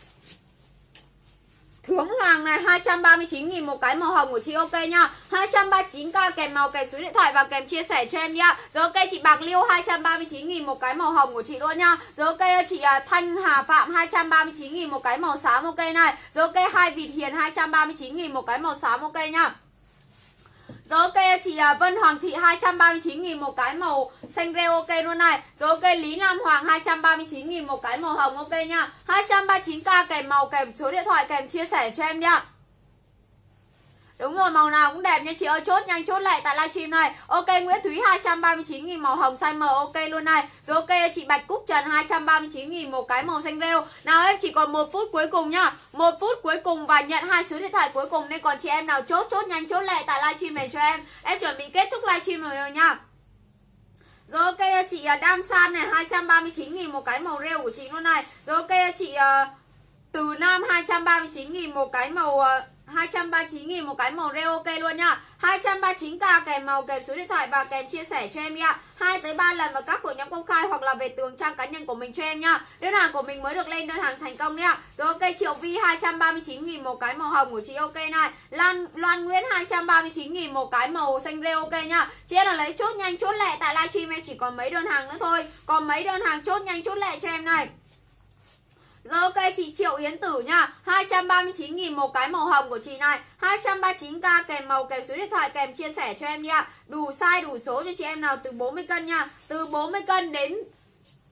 Hướng Hoàng này, hai trăm ba mươi chín nghìn một cái màu hồng của chị, ok nha. hai trăm ba mươi chín k kèm màu kèm số điện thoại và kèm chia sẻ cho em nha. Rồi ok chị Bạc Liêu hai trăm ba mươi chín nghìn một cái màu hồng của chị luôn nha. Rồi ok chị Thanh Hà Phạm hai trăm ba mươi chín nghìn một cái màu xám, ok này. Rồi ok hai vịt Hiền hai trăm ba mươi chín nghìn một cái màu xám, ok nha. Rồi ok chị Vân Hoàng Thị hai trăm ba mươi chín nghìn một cái màu xanh rêu, ok luôn này. Rồi ok Lý Nam Hoàng hai trăm ba mươi chín nghìn một cái màu hồng, ok nha. hai trăm ba mươi chín k kèm màu kèm số điện thoại kèm chia sẻ cho em nha. Đúng rồi, màu nào cũng đẹp nha chị ơi, chốt nhanh chốt lại tại livestream này. Ok Nguyễn Thúy hai trăm ba mươi chín nghìn màu hồng size M, ok luôn này. Rồi ok chị Bạch Cúc Trần hai trăm ba mươi chín nghìn một cái màu xanh rêu. Nào em chỉ còn một phút cuối cùng nhá. Một phút cuối cùng và nhận hai số điện thoại cuối cùng nên còn chị em nào chốt chốt nhanh chốt lại tại livestream này cho em. Em chuẩn bị kết thúc livestream rồi, rồi nha. Rồi ok chị Đam San này, hai trăm ba mươi chín nghìn một cái màu rêu của chị luôn này. Rồi ok chị uh, Từ Nam hai trăm ba mươi chín nghìn một cái màu uh, hai trăm ba mươi chín nghìn một cái màu rêu, ok luôn nha. hai trăm ba mươi chín k kèm màu kèm số điện thoại và kèm chia sẻ cho em nha. hai tới ba lần vào các hội nhóm công khai hoặc là về tường trang cá nhân của mình cho em nha. Đơn hàng của mình mới được lên đơn hàng thành công nha. Rồi ok Triệu Vi hai trăm ba mươi chín nghìn một cái màu hồng của chị, ok này. Lan Loan Nguyễn hai trăm ba mươi chín nghìn một cái màu xanh rêu, ok nha. Chị em là lấy chốt nhanh chốt lẹ tại livestream em chỉ còn mấy đơn hàng nữa thôi. Còn mấy đơn hàng chốt nhanh chốt lẹ cho em này. Rồi ok chị Triệu Yến Tử nha, hai trăm ba mươi chín nghìn một cái màu hồng của chị này, hai trăm ba mươi chín k kèm màu kèm số điện thoại kèm chia sẻ cho em nha. Đủ size đủ số cho chị em nào từ bốn mươi cân nha. Từ bốn mươi cân đến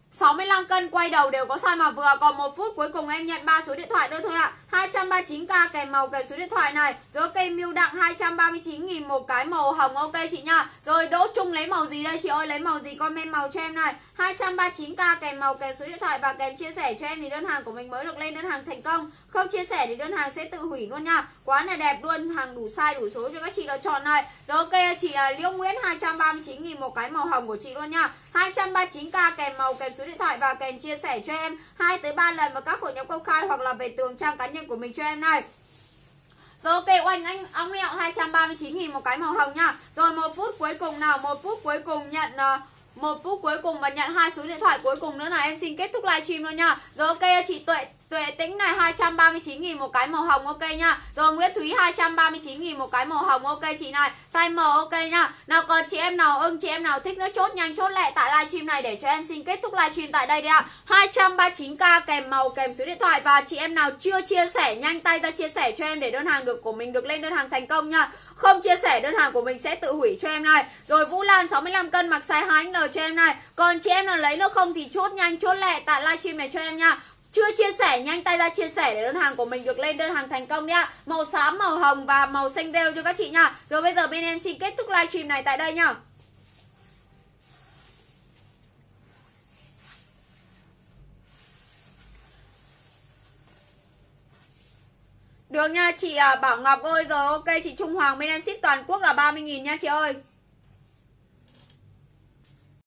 sáu mươi lăm cân quay đầu đều có size mà vừa. Còn một phút cuối cùng em nhận ba số điện thoại nữa thôi ạ. hai trăm ba mươi chín k kèm màu kèm số điện thoại này. Rồi ok, Miu Đặng hai trăm ba mươi chín nghìn một cái màu hồng, ok chị nha. Rồi Đỗ Trung lấy màu gì đây chị ơi? Lấy màu gì comment màu cho em này. hai trăm ba mươi chín k kèm màu kèm số điện thoại và kèm chia sẻ cho em thì đơn hàng của mình mới được lên đơn hàng thành công. Không chia sẻ thì đơn hàng sẽ tự hủy luôn nha. Quá là đẹp luôn, hàng đủ size đủ số cho các chị lựa chọn này. Rồi ok, chị là Liễu Nguyễn hai trăm ba mươi chín nghìn một cái màu hồng của chị luôn nha. hai trăm ba mươi chín k kèm màu kèm số điện thoại và kèm chia sẻ cho em hai tới ba lần vào các hội nhóm công khai hoặc là về tường trang cá nhân của mình cho em này. Rồi ok, oanh anh ong mẹo hai trăm ba mươi chín nghìn một cái màu hồng nha. Rồi một phút cuối cùng nào, một phút cuối cùng nhận uh, một phút cuối cùng và nhận hai số điện thoại cuối cùng nữa là em xin kết thúc livestream luôn nha. Rồi ok, chị Tuệ Tuệ Tĩnh này hai trăm ba mươi chín nghìn một cái màu hồng, ok nha. Rồi Nguyễn Thúy hai trăm ba mươi chín nghìn một cái màu hồng, ok chị này. Size M, ok nha. Nào còn chị em nào ưng, chị em nào thích nữa chốt nhanh chốt lẹ tại livestream này để cho em xin kết thúc livestream tại đây đi ạ. hai trăm ba mươi chín k kèm màu kèm số điện thoại và chị em nào chưa chia sẻ nhanh tay ra chia sẻ cho em để đơn hàng được của mình được lên đơn hàng thành công nha. Không chia sẻ đơn hàng của mình sẽ tự hủy cho em này. Rồi Vũ Lan sáu mươi lăm cân mặc size hai X L cho em này. Còn chị em nào lấy nữa không thì chốt nhanh chốt lẹ tại livestream này cho em nha. Chưa chia sẻ nhanh tay ra chia sẻ để đơn hàng của mình được lên đơn hàng thành công nhá. Màu xám, màu hồng và màu xanh rêu cho các chị nha. Rồi bây giờ bên em xin kết thúc livestream này tại đây nhá. Được nha chị Bảo Ngọc ơi. Rồi ok, chị Trung Hoàng bên em ship toàn quốc là ba mươi nghìn nha chị ơi.